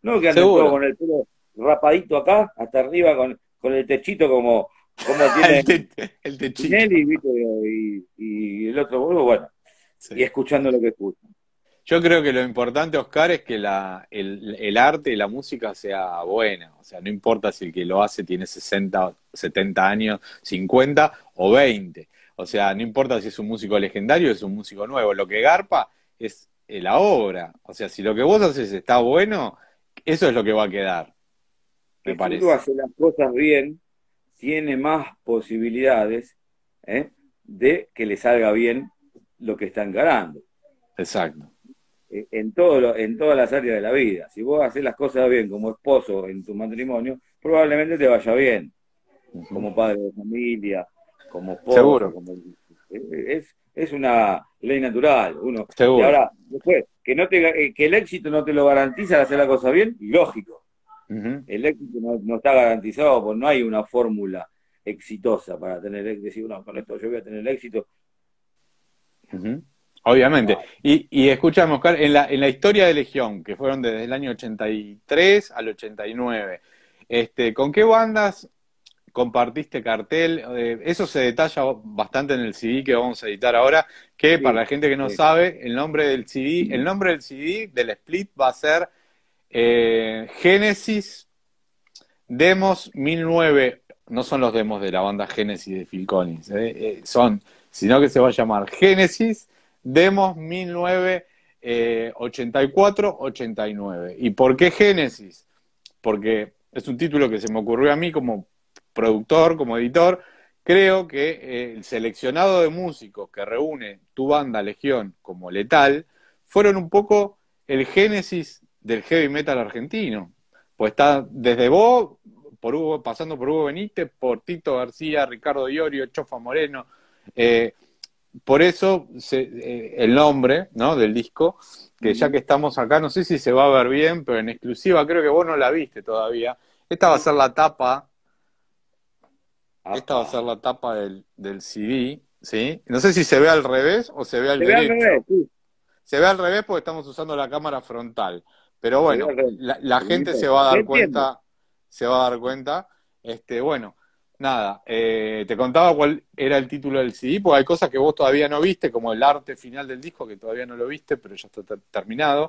No que anden Seguro. todos con el pelo rapadito acá, hasta arriba, con, con el techito como, como tiene El, te- el techito. Tinelli, ¿viste? Y, y el otro boludo, bueno, Sí. y escuchando lo que escuchan. Yo creo que lo importante, Oscar, es que la, el, el arte y la música sea buena. O sea, no importa si el que lo hace tiene sesenta, setenta años, cincuenta o veinte. O sea, no importa si es un músico legendario o es un músico nuevo. Lo que garpa es eh, la obra. O sea, si lo que vos haces está bueno, eso es lo que va a quedar, me Que si parece. uno hace las cosas bien, tiene más posibilidades, ¿eh? de que le salga bien lo que está encarando. Exacto. Eh, En, todo lo- en todas las áreas de la vida. Si vos haces las cosas bien como esposo en tu matrimonio, probablemente te vaya bien, Ujú. como padre de familia, como esposo, Seguro, como... eh, Es, es una ley natural. Uno, y seguro. ahora, después, que, no te, eh, que el éxito no te lo garantiza al hacer la cosa bien, lógico. Ujú. El éxito no, no está garantizado, porque no hay una fórmula exitosa para tener éxito. Decir, no, con esto yo voy a tener éxito. Ujú. Obviamente. No. Y, y escúchame, Oscar, en la, en la historia de Legión, que fueron desde el año ochenta y tres al ochenta y nueve, este, ¿con qué bandas compartiste cartel? Eh, eso se detalla bastante en el C D que vamos a editar ahora, que para Sí, la gente que no sí. sabe, el nombre del C D, el nombre del C D del split va a ser eh, Génesis Demos mil nueve, no son los demos de la banda Génesis de Phil Collins, eh, eh, son, sino que se va a llamar Génesis Demos mil novecientos ochenta y cuatro ochenta y nueve. ¿Y por qué Génesis? Porque es un título que se me ocurrió a mí como productor, como editor. Creo que eh, el seleccionado de músicos que reúne tu banda Legión como Letal fueron un poco el génesis del heavy metal argentino. Pues está desde vos, por Hugo, pasando por Hugo Benítez, por Tito García, Ricardo Iorio, Chofa Moreno. Eh, por eso se, eh, el nombre, ¿no?, del disco, que ya que estamos acá, no sé si se va a ver bien, pero en exclusiva creo que vos no la viste todavía. Esta va a ser la tapa, esta va a ser Apa. la tapa del, del C D, ¿sí? No sé si se ve al revés o se ve al Se ve al revés, derecho. sí. Se ve al revés porque estamos usando la cámara frontal. Pero Se ve bueno, al revés. la, la No gente se importa. va a Se dar entiende. cuenta, se va a dar cuenta. Este, bueno, nada, eh, te contaba cuál era el título del C D, porque hay cosas que vos todavía no viste, como el arte final del disco, que todavía no lo viste, pero ya está ter- terminado.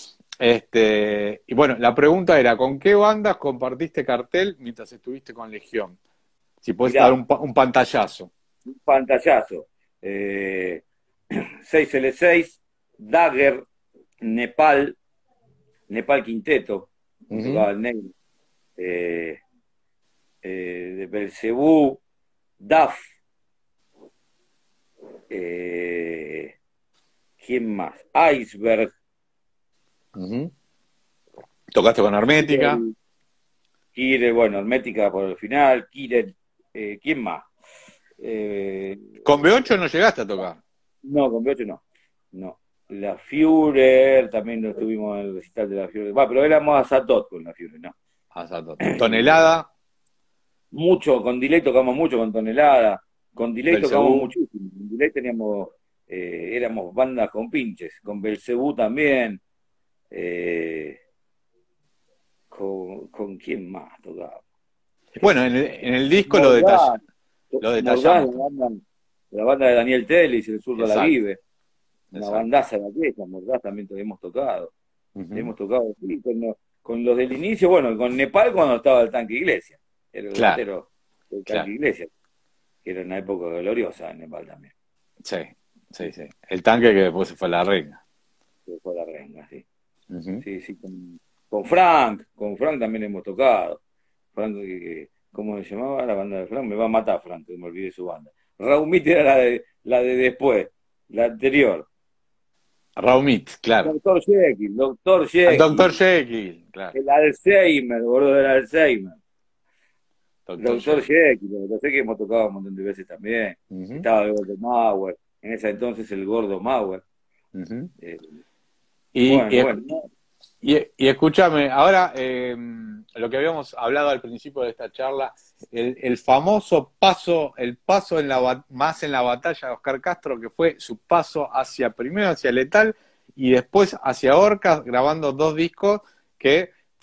Este, y bueno, la pregunta era, ¿con qué bandas compartiste cartel mientras estuviste con Legión? Si podés dar Mirá, un, pa- un pantallazo. un pantallazo. Eh, seis L seis, Dagger, Nepal, Nepal Quinteto, me Ujú. tocaba el negro. Eh, eh, de Belcebú, D A F. Eh, ¿quién más? Iceberg. Ujú. Tocaste con Hermética. Kirel, Kirel, bueno, Hermética por el final. Kirel, eh, ¿quién más? Eh, Con B ocho no llegaste a tocar. no, con B ocho no. No. La Führer, también no estuvimos en el recital de la Führer. Va, pero éramos a Satot con la Führer, ¿no? Ah, exacto. Tonelada, Mucho, con Delay tocamos mucho, con Tonelada. Con Delay tocamos Belcebú. muchísimo. Con Delay teníamos, eh, éramos bandas con pinches. Con Belcebú también. Eh, con, ¿Con quién más tocaba? Bueno, en el, en el disco lo, detall- Mordaz, lo Mordaz, detallamos. la banda, la banda de Daniel Telis, el zurdo la Exacto, vive. Una exacto. bandaza de aquella, Mordaz también te hemos tocado. Ujú. Hemos tocado sí, con, los, con los del inicio, bueno, con Nepal cuando estaba el Tanque Iglesia. Era el Claro, batero del Tanque claro. Iglesia, que era una época gloriosa en Nepal también. Sí, sí, sí. El tanque que después se fue a la reina. Que fue la renga, sí. Ujú. Sí, sí, con, con Frank, con Frank también hemos tocado. Frank, que, que- ¿cómo se llamaba la banda de Frank? Me va a matar Frank, que me olvidé su banda. Raumit era la de, la de después, la anterior. Raumit, claro. Doctor Jekyll, Doctor Al Jekyll. Doctor Jekyll, claro. El Alzheimer, boludo, del Alzheimer. Doctor Doctor Jekyll. Jekyll, lo sé que hemos tocado un montón de veces también. Ujú, Estaba el Gordo Mauer, en ese entonces el Gordo Mauer. ujú. Eh, Y, bueno, y, bueno, no, y, y escúchame, ahora eh, lo que habíamos hablado al principio de esta charla, el, el famoso paso, el paso en la ba- más en la batalla de Oscar Castro, que fue su paso hacia primero hacia Letal y después hacia Orcas, grabando dos discos que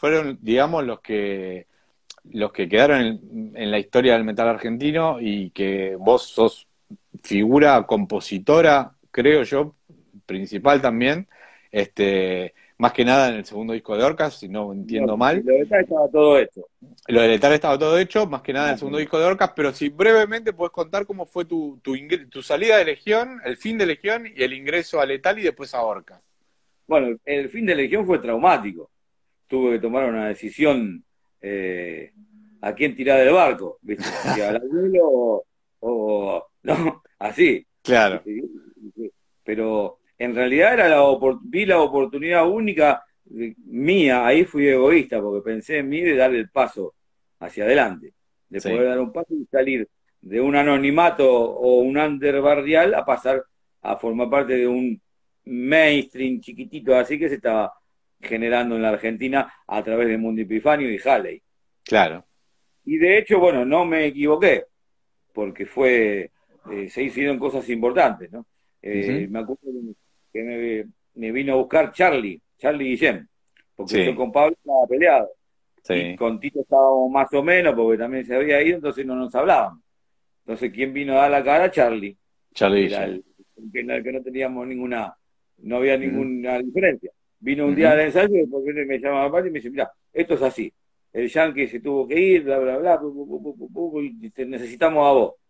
fueron, digamos, los que los que quedaron en, en la historia del metal argentino y que vos sos figura compositora, creo yo, principal también, este, más que nada en el segundo disco de Orcas, si no entiendo No, mal. lo de tal estaba todo hecho. Lo de Letal estaba todo hecho, más que nada en Ah, el segundo sí. disco de Orcas, pero si brevemente puedes contar cómo fue tu, tu, ingre- tu salida de Legión, el fin de Legión y el ingreso a Letal y después a Orcas. Bueno, el fin de Legión fue traumático. Tuve que tomar una decisión eh, a quién tirar del barco, ¿viste? Si al abuelo o, o- no, así. Claro, ¿Viste? Pero en realidad era la opor- vi la oportunidad única de- mía, ahí fui egoísta, porque pensé en mí de dar el paso hacia adelante, de poder sí, dar un paso y salir de un anonimato o un under barrial a pasar a formar parte de un mainstream chiquitito así que se estaba generando en la Argentina a través de Mundo Epifanio y Halley. claro. Y de hecho, bueno, no me equivoqué, porque fue, eh, se hicieron cosas importantes, ¿no? Eh, Ujú. me acuerdo que me, me vino a buscar Charlie, Charlie Guillén, porque yo Sí, con Pablo estaba peleado, y sí, con Tito estábamos más o menos, porque también se había ido, entonces no nos hablábamos. Entonces, ¿quién vino a dar la cara? Charlie, Charlie que era Guillén. el que no, que no teníamos ninguna, no había Ujú, ninguna diferencia. Vino un día al ujú. ensayo y después me llama aparte y me dice, mira, esto es así. El Yankee se tuvo que ir, bla, bla, bla, pu, pu, pu, pu, pu, pu, y te necesitamos a vos.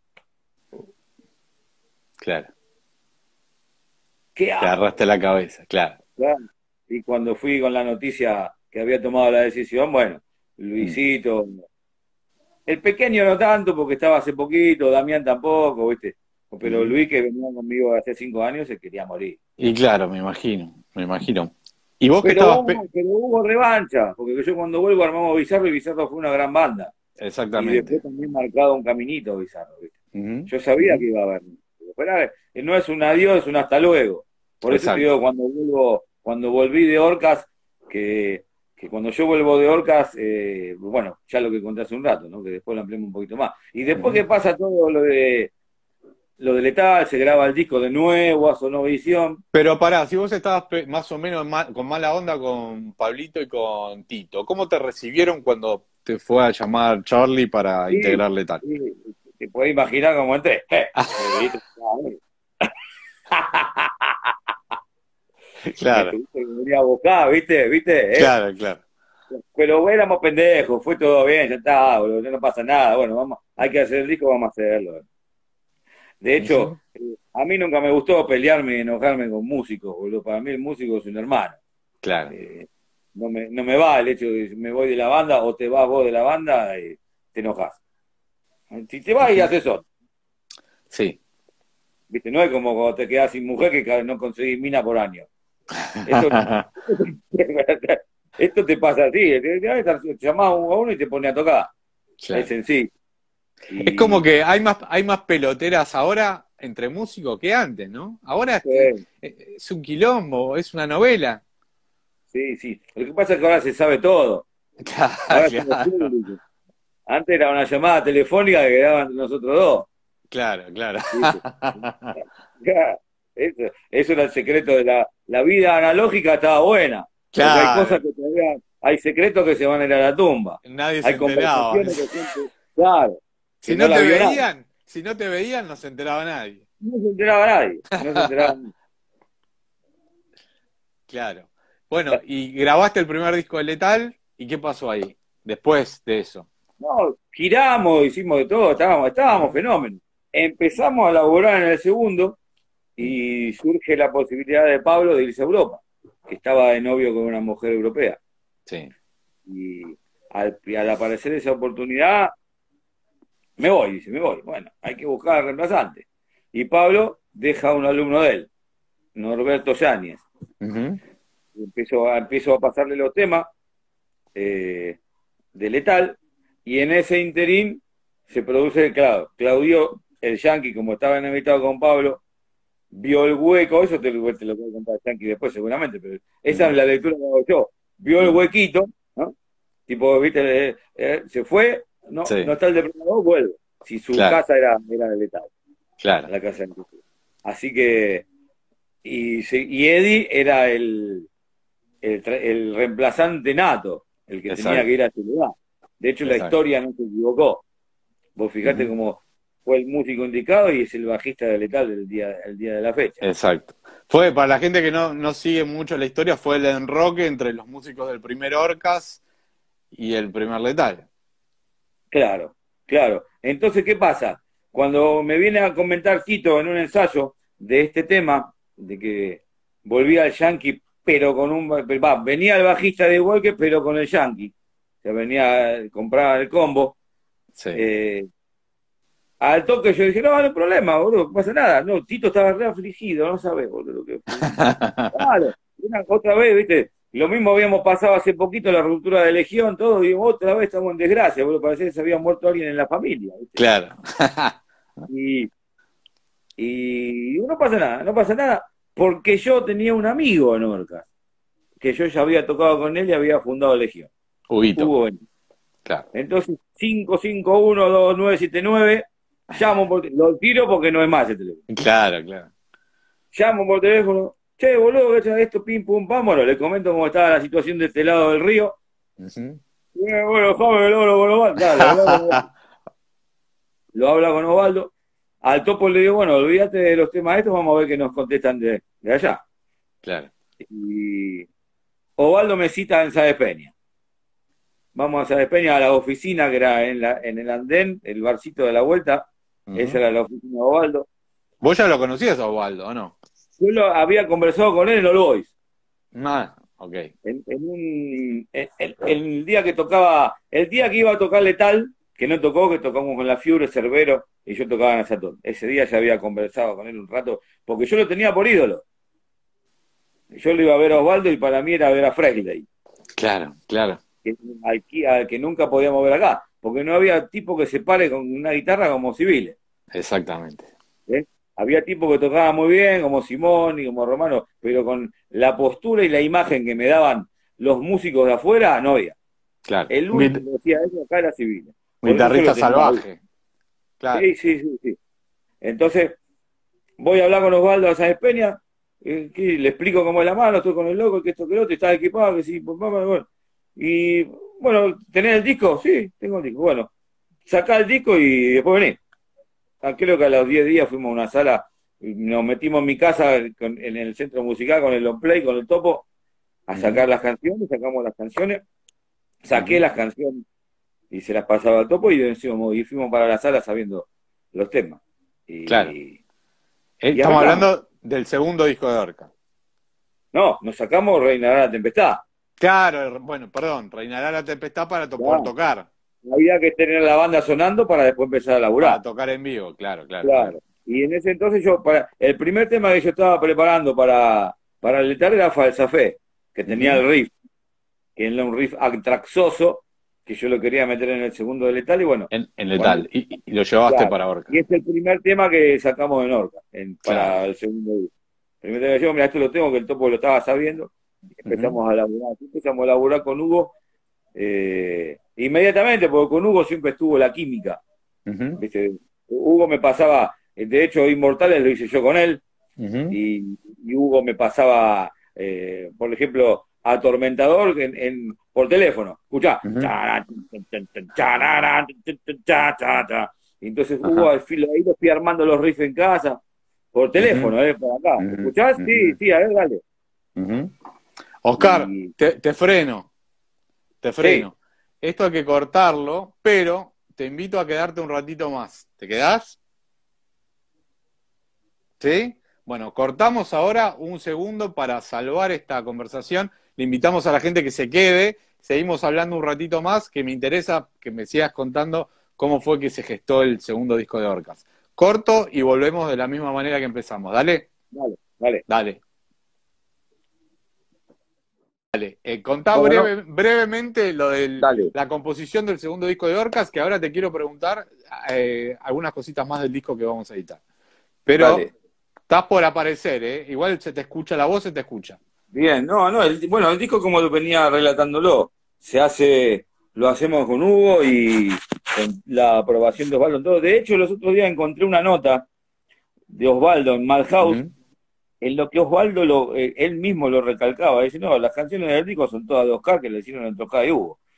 Claro, ¿Qué te hago? agarraste la cabeza, claro. Claro. Y cuando fui con la noticia que había tomado la decisión, bueno, Mm, Luisito, el pequeño no tanto porque estaba hace poquito, Damián tampoco, ¿viste? Pero ujú. Luis, que venía conmigo hace cinco años, se quería morir. Y claro, me imagino, me imagino. ¿Y vos que Pero estabas... hubo, pe- pero hubo revancha, porque yo cuando vuelvo armamos Bizarro y Bizarro fue una gran banda. Y después Exactamente. también marcado un caminito Bizarro, ¿viste? Ujú, Yo sabía ujú. que iba a haber. Pero era- no es un adiós, es un hasta luego. Por eso te Exacto. digo, cuando vuelvo, cuando volví de Orcas, que, que cuando yo vuelvo de Orcas, eh, bueno, ya lo que conté hace un rato, ¿no? Que después lo ampliamos un poquito más. Y después que Ujú. pasa todo lo de lo de Letal, se graba el disco de nuevo, a Sonovisión. Pero pará, si vos estabas pe- más o menos ma- con mala onda con Pablito y con Tito, ¿cómo te recibieron cuando te fue a llamar Charlie para Sí, integrar Letal? sí, te podés imaginar cómo entré. Eh, eh, ¿viste? Me Claro, tuviste que venir a buscar, ¿viste? ¿Viste? ¿Eh? claro, claro. Pero éramos pendejos, fue todo bien, ya está, boludo, no pasa nada. Bueno, vamos, hay que hacer el disco, vamos a hacerlo. De hecho, Ujú. eh, a mí nunca me gustó pelearme y enojarme con músicos, boludo. Para mí el músico es un hermano. Claro. Eh, no me, no me va el hecho de que me voy de la banda o te vas vos de la banda y te enojas. Si te vas y Ujú. haces otro, Sí. ¿viste? No es como cuando te quedas sin mujer que ca- no conseguís mina por año. Esto, esto te pasa así, te, te llamás a uno y te pone a tocar. Es Claro. sencillo. Es como Y que hay más, hay más peloteras ahora entre músicos que antes, ¿no? Ahora es, eh, eh, es un quilombo, es una novela. sí, sí. Lo que pasa es que ahora se sabe todo. Ahora somos Claro, públicos. Antes era una llamada telefónica que quedaban entre nosotros dos. claro, claro. ¿Viste? Ya, Eso, eso era el secreto de la, la vida analógica, estaba buena. Porque hay cosas Claro, que todavía, hay secretos que se van a ir a la tumba. nadie se Hay enteraba. conversaciones que siempre, claro, que Si no no la te vio nadie. veían, si no te veían, no se enteraba nadie. No se enteraba nadie. No se enteraba nadie. Claro. Bueno, y grabaste el primer disco de Letal, ¿y qué pasó ahí? Después de eso. No, giramos, hicimos de todo, estábamos, estábamos fenómenos. Empezamos a laburar en el segundo y surge la posibilidad de Pablo de irse a Europa, que estaba de novio con una mujer europea. Sí. Y al, al aparecer esa oportunidad, me voy, dice, me voy. Bueno, hay que buscar al reemplazante. Y Pablo deja a un alumno de él, Norberto Yáñez. Ujú. Empiezo a, empiezo a pasarle los temas eh, de Letal, y en ese interín se produce, claro, Claudio, el Yankee, como estaba invitado con Pablo, vio el hueco, eso te, lo te lo puedo contar Yankee después seguramente, pero esa es Ujú. la lectura que hago yo. Vio el Mm. huequito, ¿no? Tipo, viste, eh, eh, se fue, no, no Sí, está el depredador, vuelve. Si su claro, casa era, era de Letal, claro. la casa de Letal. Así que, y, se- y Eddie era el, el, tra- el reemplazante nato. el que Exacto. tenía que ir a ese lugar. De hecho, la Exacto. historia no se equivocó. Vos fijate Ujú. cómo fue el músico indicado y es el bajista de Letal del día, el día de la fecha. Exacto. Fue, para la gente que no, no sigue mucho la historia, fue el enroque entre los músicos del primer Orcas y el primer Letal. Claro, claro. Entonces, ¿qué pasa? Cuando me viene a comentar Tito en un ensayo de este tema, de que volvía al Yankee, pero con un... Va, venía el bajista de Walker, pero con el Yankee. O sea, venía, compraba el combo. Sí. Eh, al toque yo dije, no, no hay problema, boludo, no pasa nada. No, Tito estaba re afligido, no sabés, boludo, lo que fue. Claro, una, otra vez, viste, lo mismo habíamos pasado hace poquito la ruptura de Legión, todo, y otra vez estamos en desgracia, boludo, parecía que se había muerto alguien en la familia, ¿viste? Claro. Y, y no pasa nada, no pasa nada, porque yo tenía un amigo en Orcas, que yo ya había tocado con él y había fundado Legión. Huguito. Hugo Benítez. Claro. Entonces, cinco cinco uno dos nueve siete nueve, llamo por lo tiro porque no es más el teléfono. Claro, claro. Llamo por teléfono, che, boludo, esto, pim, pum, vámonos, le comento cómo estaba la situación de este lado del río. Ujú. Eh, bueno, Fabio, lo, lo, lo, lo, dale, lo, lo, lo. Lo habla con Osvaldo. Al topo le digo, bueno, olvídate de los temas estos, vamos a ver qué nos contestan de, de allá. Claro. Y Osvaldo me cita en Sáenz Peña. Vamos a Sáenz Peña, a la oficina que era en, la, en el andén, el barcito de la vuelta. Ujú. Esa era la oficina de Osvaldo. ¿Vos ya lo conocías a Osvaldo, o no? Yo lo, había conversado con él en All Boys. Ah, ok. En, en un, en, en, el día que tocaba, el día que iba a tocar Letal, que no tocó, que tocamos con la Fiure, Cerbero, y yo tocaba en Azatón. Ese día ya había conversado con él un rato, porque yo lo tenía por ídolo. Yo lo iba a ver a Osvaldo y para mí era ver a Frehley, Claro, claro. que, al, al que nunca podíamos ver acá, porque no había tipo que se pare con una guitarra como civiles. Exactamente. ¿Eh? Había tipos que tocaban muy bien, como Simón y como Romano, pero con la postura y la imagen que me daban los músicos de afuera, no había. Claro. El único Guit- que decía eso acá era civil. Por eso Guitarrista yo lo tenía ahí. salvaje. Claro. Sí, sí, sí, sí. Entonces, voy a hablar con Osvaldo a Sáenz Peña, eh, que le explico cómo es la mano, estoy con el loco, que esto, que lo otro, está equipado, que sí, pues, vamos, bueno. Y, bueno, ¿tenés el disco? Sí, tengo el disco. Bueno, sacá el disco y después vení. Ah, creo que a los diez días fuimos a una sala, nos metimos en mi casa, con- en el centro musical, con el on play, con el topo, a sacar Ujú. las canciones, sacamos las canciones, saqué Ujú. las canciones y se las pasaba al topo y, decíamos, y fuimos para la sala sabiendo los temas. Y, Claro. y Estamos arrancamos. hablando del segundo disco de Orca. No, nos sacamos Reinará la Tempestad. Claro, bueno, perdón, reinará la tempestad para to- poder Claro. tocar, Había que tener la banda sonando para después empezar a para laburar. tocar en vivo, claro, claro, Claro. claro. Y en ese entonces yo, para el primer tema que yo estaba preparando para, para el Letal era Falsa Fe, que tenía Ujú. el riff, que era un riff atraxoso, que yo lo quería meter en el segundo de Letal, y bueno, En, en cuando, Letal. Y, y lo llevaste claro, para Orca. y es el primer tema que sacamos en Orca, en, para Claro. el segundo disco. El primer tema que yo, mira, esto lo tengo, que el topo lo estaba sabiendo, y Ujú. empezamos a laburar, empezamos a laburar con Hugo, eh, inmediatamente, porque con Hugo siempre estuvo la química, Ujú. ¿viste? Hugo me pasaba, de hecho, Inmortales lo hice yo con él, Ujú. y, y Hugo me pasaba, eh, por ejemplo, Atormentador en, en- por teléfono. Escuchá. Ujú. Y entonces Hugo Ajá. al filo ahí lo fui armando los riffs en casa, por Ujú. teléfono, eh, por acá. Ujú. ¿Escuchás? Sí, Ujú. sí, a ver, dale. Ujú. Oscar, Y te, te freno, te sí, freno. Esto hay que cortarlo, pero te invito a quedarte un ratito más. ¿Te quedás? ¿Sí? Bueno, cortamos ahora un segundo para salvar esta conversación. Le invitamos a la gente que se quede. Seguimos hablando un ratito más, que me interesa que me sigas contando cómo fue que se gestó el segundo disco de Orcas. Corto y volvemos de la misma manera que empezamos. Dale, dale, dale. dale. Dale. Eh, contá Bueno, breve- brevemente lo de dale. la composición del segundo disco de Orcas, que ahora te quiero preguntar eh, algunas cositas más del disco que vamos a editar. Pero Dale. estás por aparecer, ¿eh? Igual se te escucha la voz, se te escucha. Bien, no, no, el, bueno, el disco como lo venía relatándolo, se hace, lo hacemos con Hugo y con la aprobación de Osvaldo en todo. De hecho, los otros días encontré una nota de Osvaldo en Madhouse, Ujú. en lo que Osvaldo lo, eh, él mismo lo recalcaba. Dice, no, las canciones del disco son todas de Oscar que le hicieron en tocada de Hugo.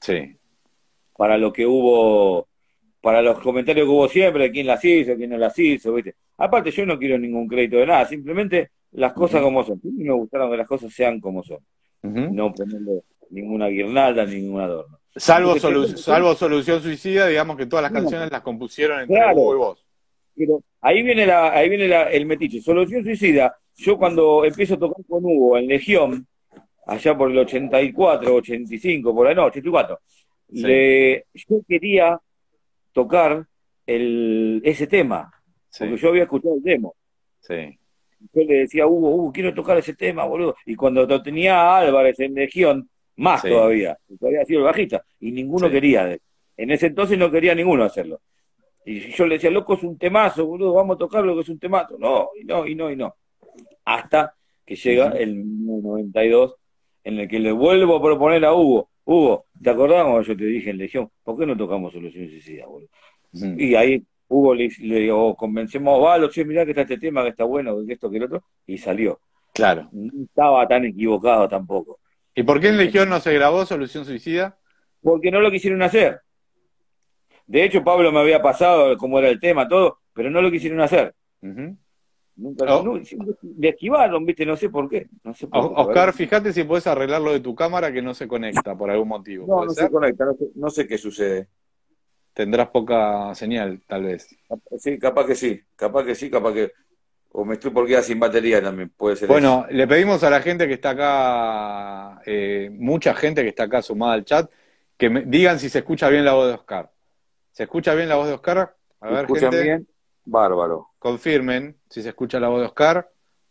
Sí. Para lo que hubo, para los comentarios que hubo siempre, de quién las hizo, quién no las hizo, ¿viste? Aparte, yo no quiero ningún crédito de nada, simplemente las cosas Uh-huh. como son. A mí me gustaron que las cosas sean como son, Uh-huh. no ponerle ninguna guirnalda, ningún adorno. Salvo, Entonces, solu ¿qué? salvo Solución Suicida, digamos que todas las Bueno, canciones las compusieron entre Hugo claro, y vos. pero ahí viene la, ahí viene la, el metiche. Solución Suicida, yo cuando empiezo a tocar con Hugo en Legión, allá por el ochenta y cuatro, ochenta y cinco, por ahí no, ochenta y cuatro, Sí, le, yo quería tocar el, ese tema, porque sí, yo había escuchado el demo. sí, Yo le decía a Hugo, Hugo, quiero tocar ese tema, boludo. Y cuando lo tenía a Álvarez en Legión, más sí, todavía, porque había sido el bajista, y ninguno sí. quería. En ese entonces no quería ninguno hacerlo. Y yo le decía, loco, es un temazo, boludo, vamos a tocarlo, que es un temazo. No, y no, y no, y no. Hasta que llega Uh-huh. el noventa y dos, en el que le vuelvo a proponer a Hugo, Hugo, ¿te acordás cuando yo te dije en Legión? ¿Por qué no tocamos Solución Suicida, boludo? Uh-huh. Y ahí Hugo le, le digo, convencemos a Valo, che, mirá que está este tema, que está bueno, que esto, que el otro, y salió. Claro. No estaba tan equivocado tampoco. ¿Y por qué en Legión no se grabó Solución Suicida? Porque no lo quisieron hacer. De hecho, Pablo me había pasado cómo era el tema, todo, pero no lo quisieron hacer. Uh-huh. Nunca, Oh, no, le esquivaron, viste, no sé por qué. No sé por qué, la Oscar, verdad. fíjate si podés arreglar lo de tu cámara que no se conecta por algún motivo. No, ¿Puede no se ser? conecta, no sé, no sé qué sucede. Tendrás poca señal, tal vez. Sí, capaz que sí, capaz que sí, capaz que. O me estoy por quedar sin batería también, puede ser eso. Bueno, le pedimos a la gente que está acá, eh, mucha gente que está acá sumada al chat, que me digan si se escucha bien la voz de Oscar. ¿Se escucha bien la voz de Oscar? A ¿Me ver, escuchan gente, bien? Bárbaro. confirmen si se escucha la voz de Oscar.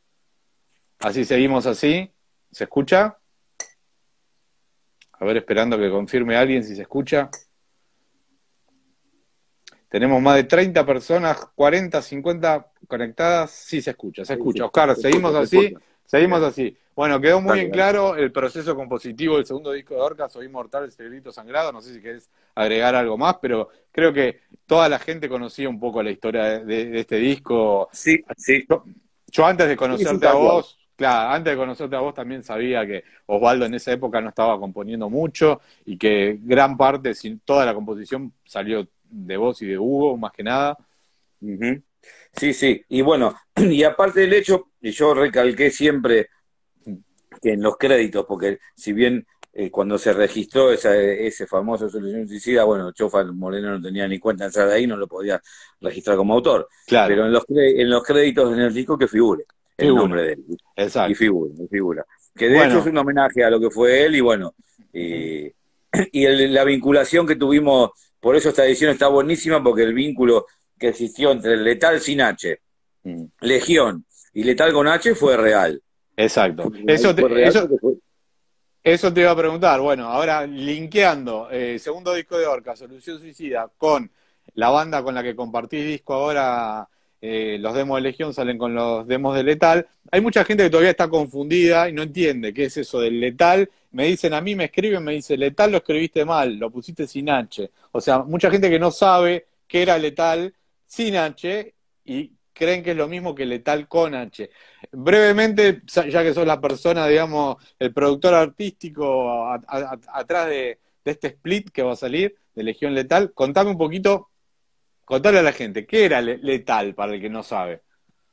Así seguimos así. ¿Se escucha? A ver, esperando que confirme alguien si se escucha. Tenemos más de treinta personas, cuarenta, cincuenta conectadas. Sí se escucha, se Sí, escucha. sí, Oscar, se seguimos escucha, se así, escucha. seguimos Bien, así. Bueno, quedó muy dale, en dale. claro el proceso compositivo del segundo disco de Orca, Soy Inmortal, El Grito Sangrado. No sé si querés agregar algo más, pero creo que toda la gente conocía un poco la historia de, de- de este disco. Sí, sí, Yo, yo antes de sí, sí, conocerte a tal cual. vos, claro, antes de conocerte a vos también sabía que Osvaldo en esa época no estaba componiendo mucho y que gran parte, sin toda la composición, salió de vos y de Hugo, más que nada. Ujú. Sí, sí. Y bueno, y aparte del hecho, y yo recalqué siempre que en los créditos, porque si bien eh, cuando se registró esa, ese famoso Solución Suicida, bueno, Chofa Moreno no tenía ni cuenta de entrar ahí, no lo podía registrar como autor. Claro, Pero en los, cre- en los créditos en el disco que figure el nombre figura, de él. Y exacto. figura, y figura. Que de hecho es Bueno, un homenaje a lo que fue él y bueno, ujú, y, y el- la vinculación que tuvimos, por eso esta edición está buenísima, porque el vínculo que existió entre el Letal sin H, mm, Legión y Letal con H fue real. exacto. Fue real, Eso fue te, real eso, porque fue. eso te iba a preguntar. Bueno, ahora linkeando eh, segundo disco de Orca, Solución Suicida, con la banda con la que compartís disco ahora, eh, los demos de Legión salen con los demos de Letal. Hay mucha gente que todavía está confundida y no entiende qué es eso del Letal. Me dicen, a mí me escriben, me dicen, Letal lo escribiste mal, lo pusiste sin H. O sea, mucha gente que no sabe qué era Letal sin H y creen que es lo mismo que Letal con H. Brevemente, ya que sos la persona, digamos, el productor artístico a- a- a- atrás de, de este split que va a salir de Legión Letal, contame un poquito, contale a la gente, ¿qué era Le- Letal para el que no sabe?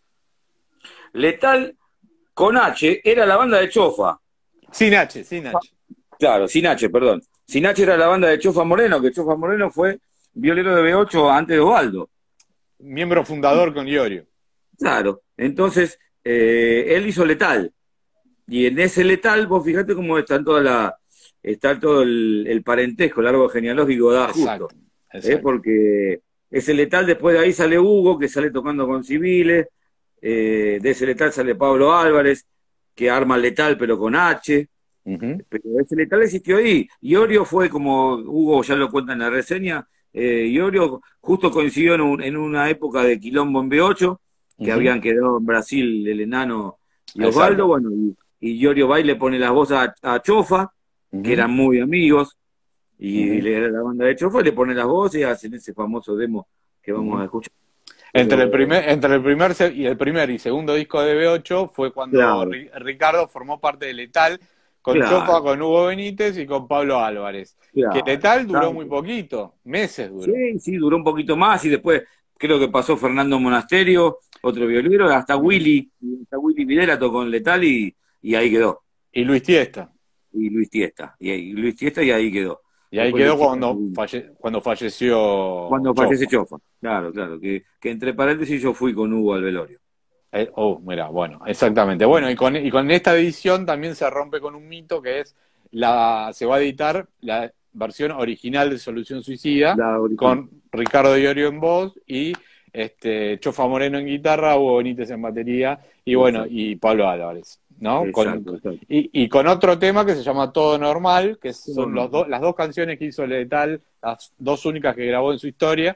Letal con H era la banda de Chofa. Sin H, sin H. Claro, sin H, perdón. Sin H era la banda de Chofa Moreno, que Chofa Moreno fue violero de B ocho antes de Osvaldo. Miembro fundador con Iorio. Claro. Entonces, eh, él hizo Letal. Y en ese Letal, vos fijate cómo están toda la, está todo el, el parentesco, el árbol genealógico da justo. Exacto, ¿Eh? exacto. Porque ese Letal, después de ahí sale Hugo, que sale tocando con civiles. Eh, de ese Letal sale Pablo Álvarez, que arma Letal, pero con H. Ujú. Pero ese Letal existió ahí. Iorio fue como, Hugo ya lo cuenta en la reseña, eh, Iorio justo coincidió en, un- en una época de quilombo en B ocho, que Ujú. habían quedado en Brasil el enano y Osvaldo, Exacto. bueno, y, y Iorio va y le pone las voces a, a Chofa, que Ujú. eran muy amigos, y Ujú. le era la banda de Chofa, le pone las voces y hacen ese famoso demo que vamos Ujú. a escuchar. Entre el Pero, primer, entre el primer se- y el primer y segundo disco de B ocho fue cuando claro, Ri- Ricardo formó parte de Letal con Claro. Chofa, con Hugo Benítez y con Pablo Álvarez. Claro, Que Letal duró claro. muy poquito, meses duró. Sí, sí, duró un poquito más y después creo que pasó Fernando Monasterio, otro violero, hasta Willy, hasta Willy Videla tocó en Letal y, y ahí quedó. Y Luis Tiesta. Y Luis Tiesta, y ahí, Luis Tiesta y ahí quedó. Y ahí Después quedó Luis Tiesta cuando, no vino. falle- cuando falleció Cuando Chofa. fallece Chofa. Claro, claro, que, que entre paréntesis yo fui con Hugo al velorio. Eh, oh, mira, bueno, exactamente. Bueno, y con, y con esta edición también se rompe con un mito que es la se va a editar la versión original de Solución Suicida La original. con Ricardo Diorio en voz y este Chofa Moreno en guitarra, Hugo Benítez en batería y bueno, Exacto. y Pablo Álvarez, ¿no? Con, Exacto, exacto. y, y con otro tema que se llama Todo Normal, que Todo son los normal. dos las dos canciones que hizo Letal, las dos únicas que grabó en su historia.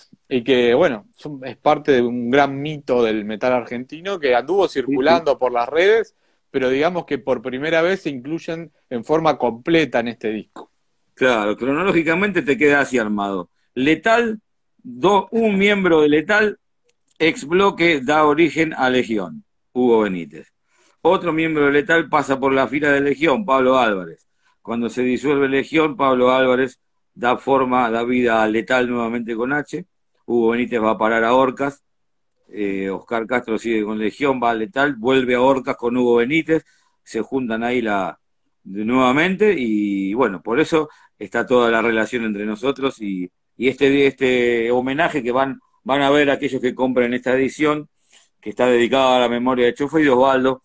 Y que, bueno, son- es parte de un gran mito del metal argentino que anduvo Sí, sí. circulando por las redes, pero digamos que por primera vez se incluyen en forma completa en este disco. Claro, cronológicamente te queda así armado. Letal, do- un miembro de Letal, ex bloque, da origen a Legión, Hugo Benítez. Otro miembro de Letal pasa por la fila de Legión, Pablo Álvarez. Cuando se disuelve Legión, Pablo Álvarez da forma, da vida a Letal nuevamente con H. Hugo Benítez va a parar a Orcas. Eh, Oscar Castro sigue con Legión, va a Letal, vuelve a Orcas con Hugo Benítez. Se juntan ahí la, de- nuevamente y bueno, por eso está toda la relación entre nosotros y, y este, este homenaje que van, van a ver aquellos que compren esta edición, que está dedicada a la memoria de Chofa y de Osvaldo,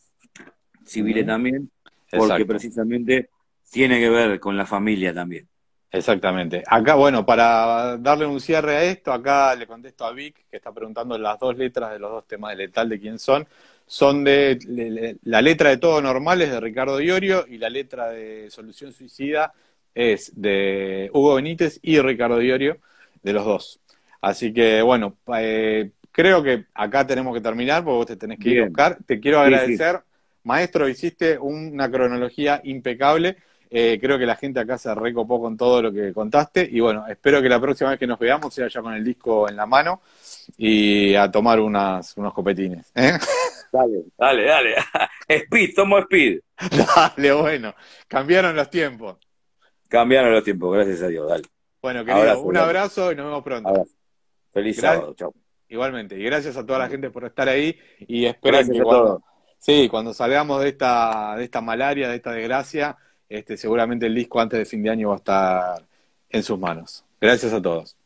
Civile Ujú. también, porque Exacto, precisamente tiene que ver con la familia también. exactamente. Acá, bueno, para darle un cierre a esto, acá le contesto a Vic, que está preguntando las dos letras de los dos temas de Letal, de quién son. Son de, le- le- la letra de Todo Normal es de Ricardo Diorio y la letra de Solución Suicida es de Hugo Benítez y Ricardo Diorio, de los dos. Así que, bueno, eh, creo que acá tenemos que terminar porque vos te tenés que ir, Bien, Oscar. Te quiero sí, sí. agradecer. Maestro, hiciste una cronología impecable. Eh, creo que la gente acá se recopó con todo lo que contaste y bueno, espero que la próxima vez que nos veamos sea ya con el disco en la mano y a tomar unas, unos copetines. ¿eh? Dale, dale, dale. Speed, tomo speed. Dale, bueno, cambiaron los tiempos. Cambiaron los tiempos, gracias a Dios, dale. Bueno, querido, Abrazo, un dale. abrazo y nos vemos pronto. Abrazo. Feliz Gra- sábado, chao. Igualmente, y gracias a toda la gente por estar ahí y esperen Gracias que a cuando, todos. sí, cuando salgamos de esta, de esta malaria, de esta desgracia, este, seguramente el disco antes de fin de año va a estar en sus manos. Gracias a todos.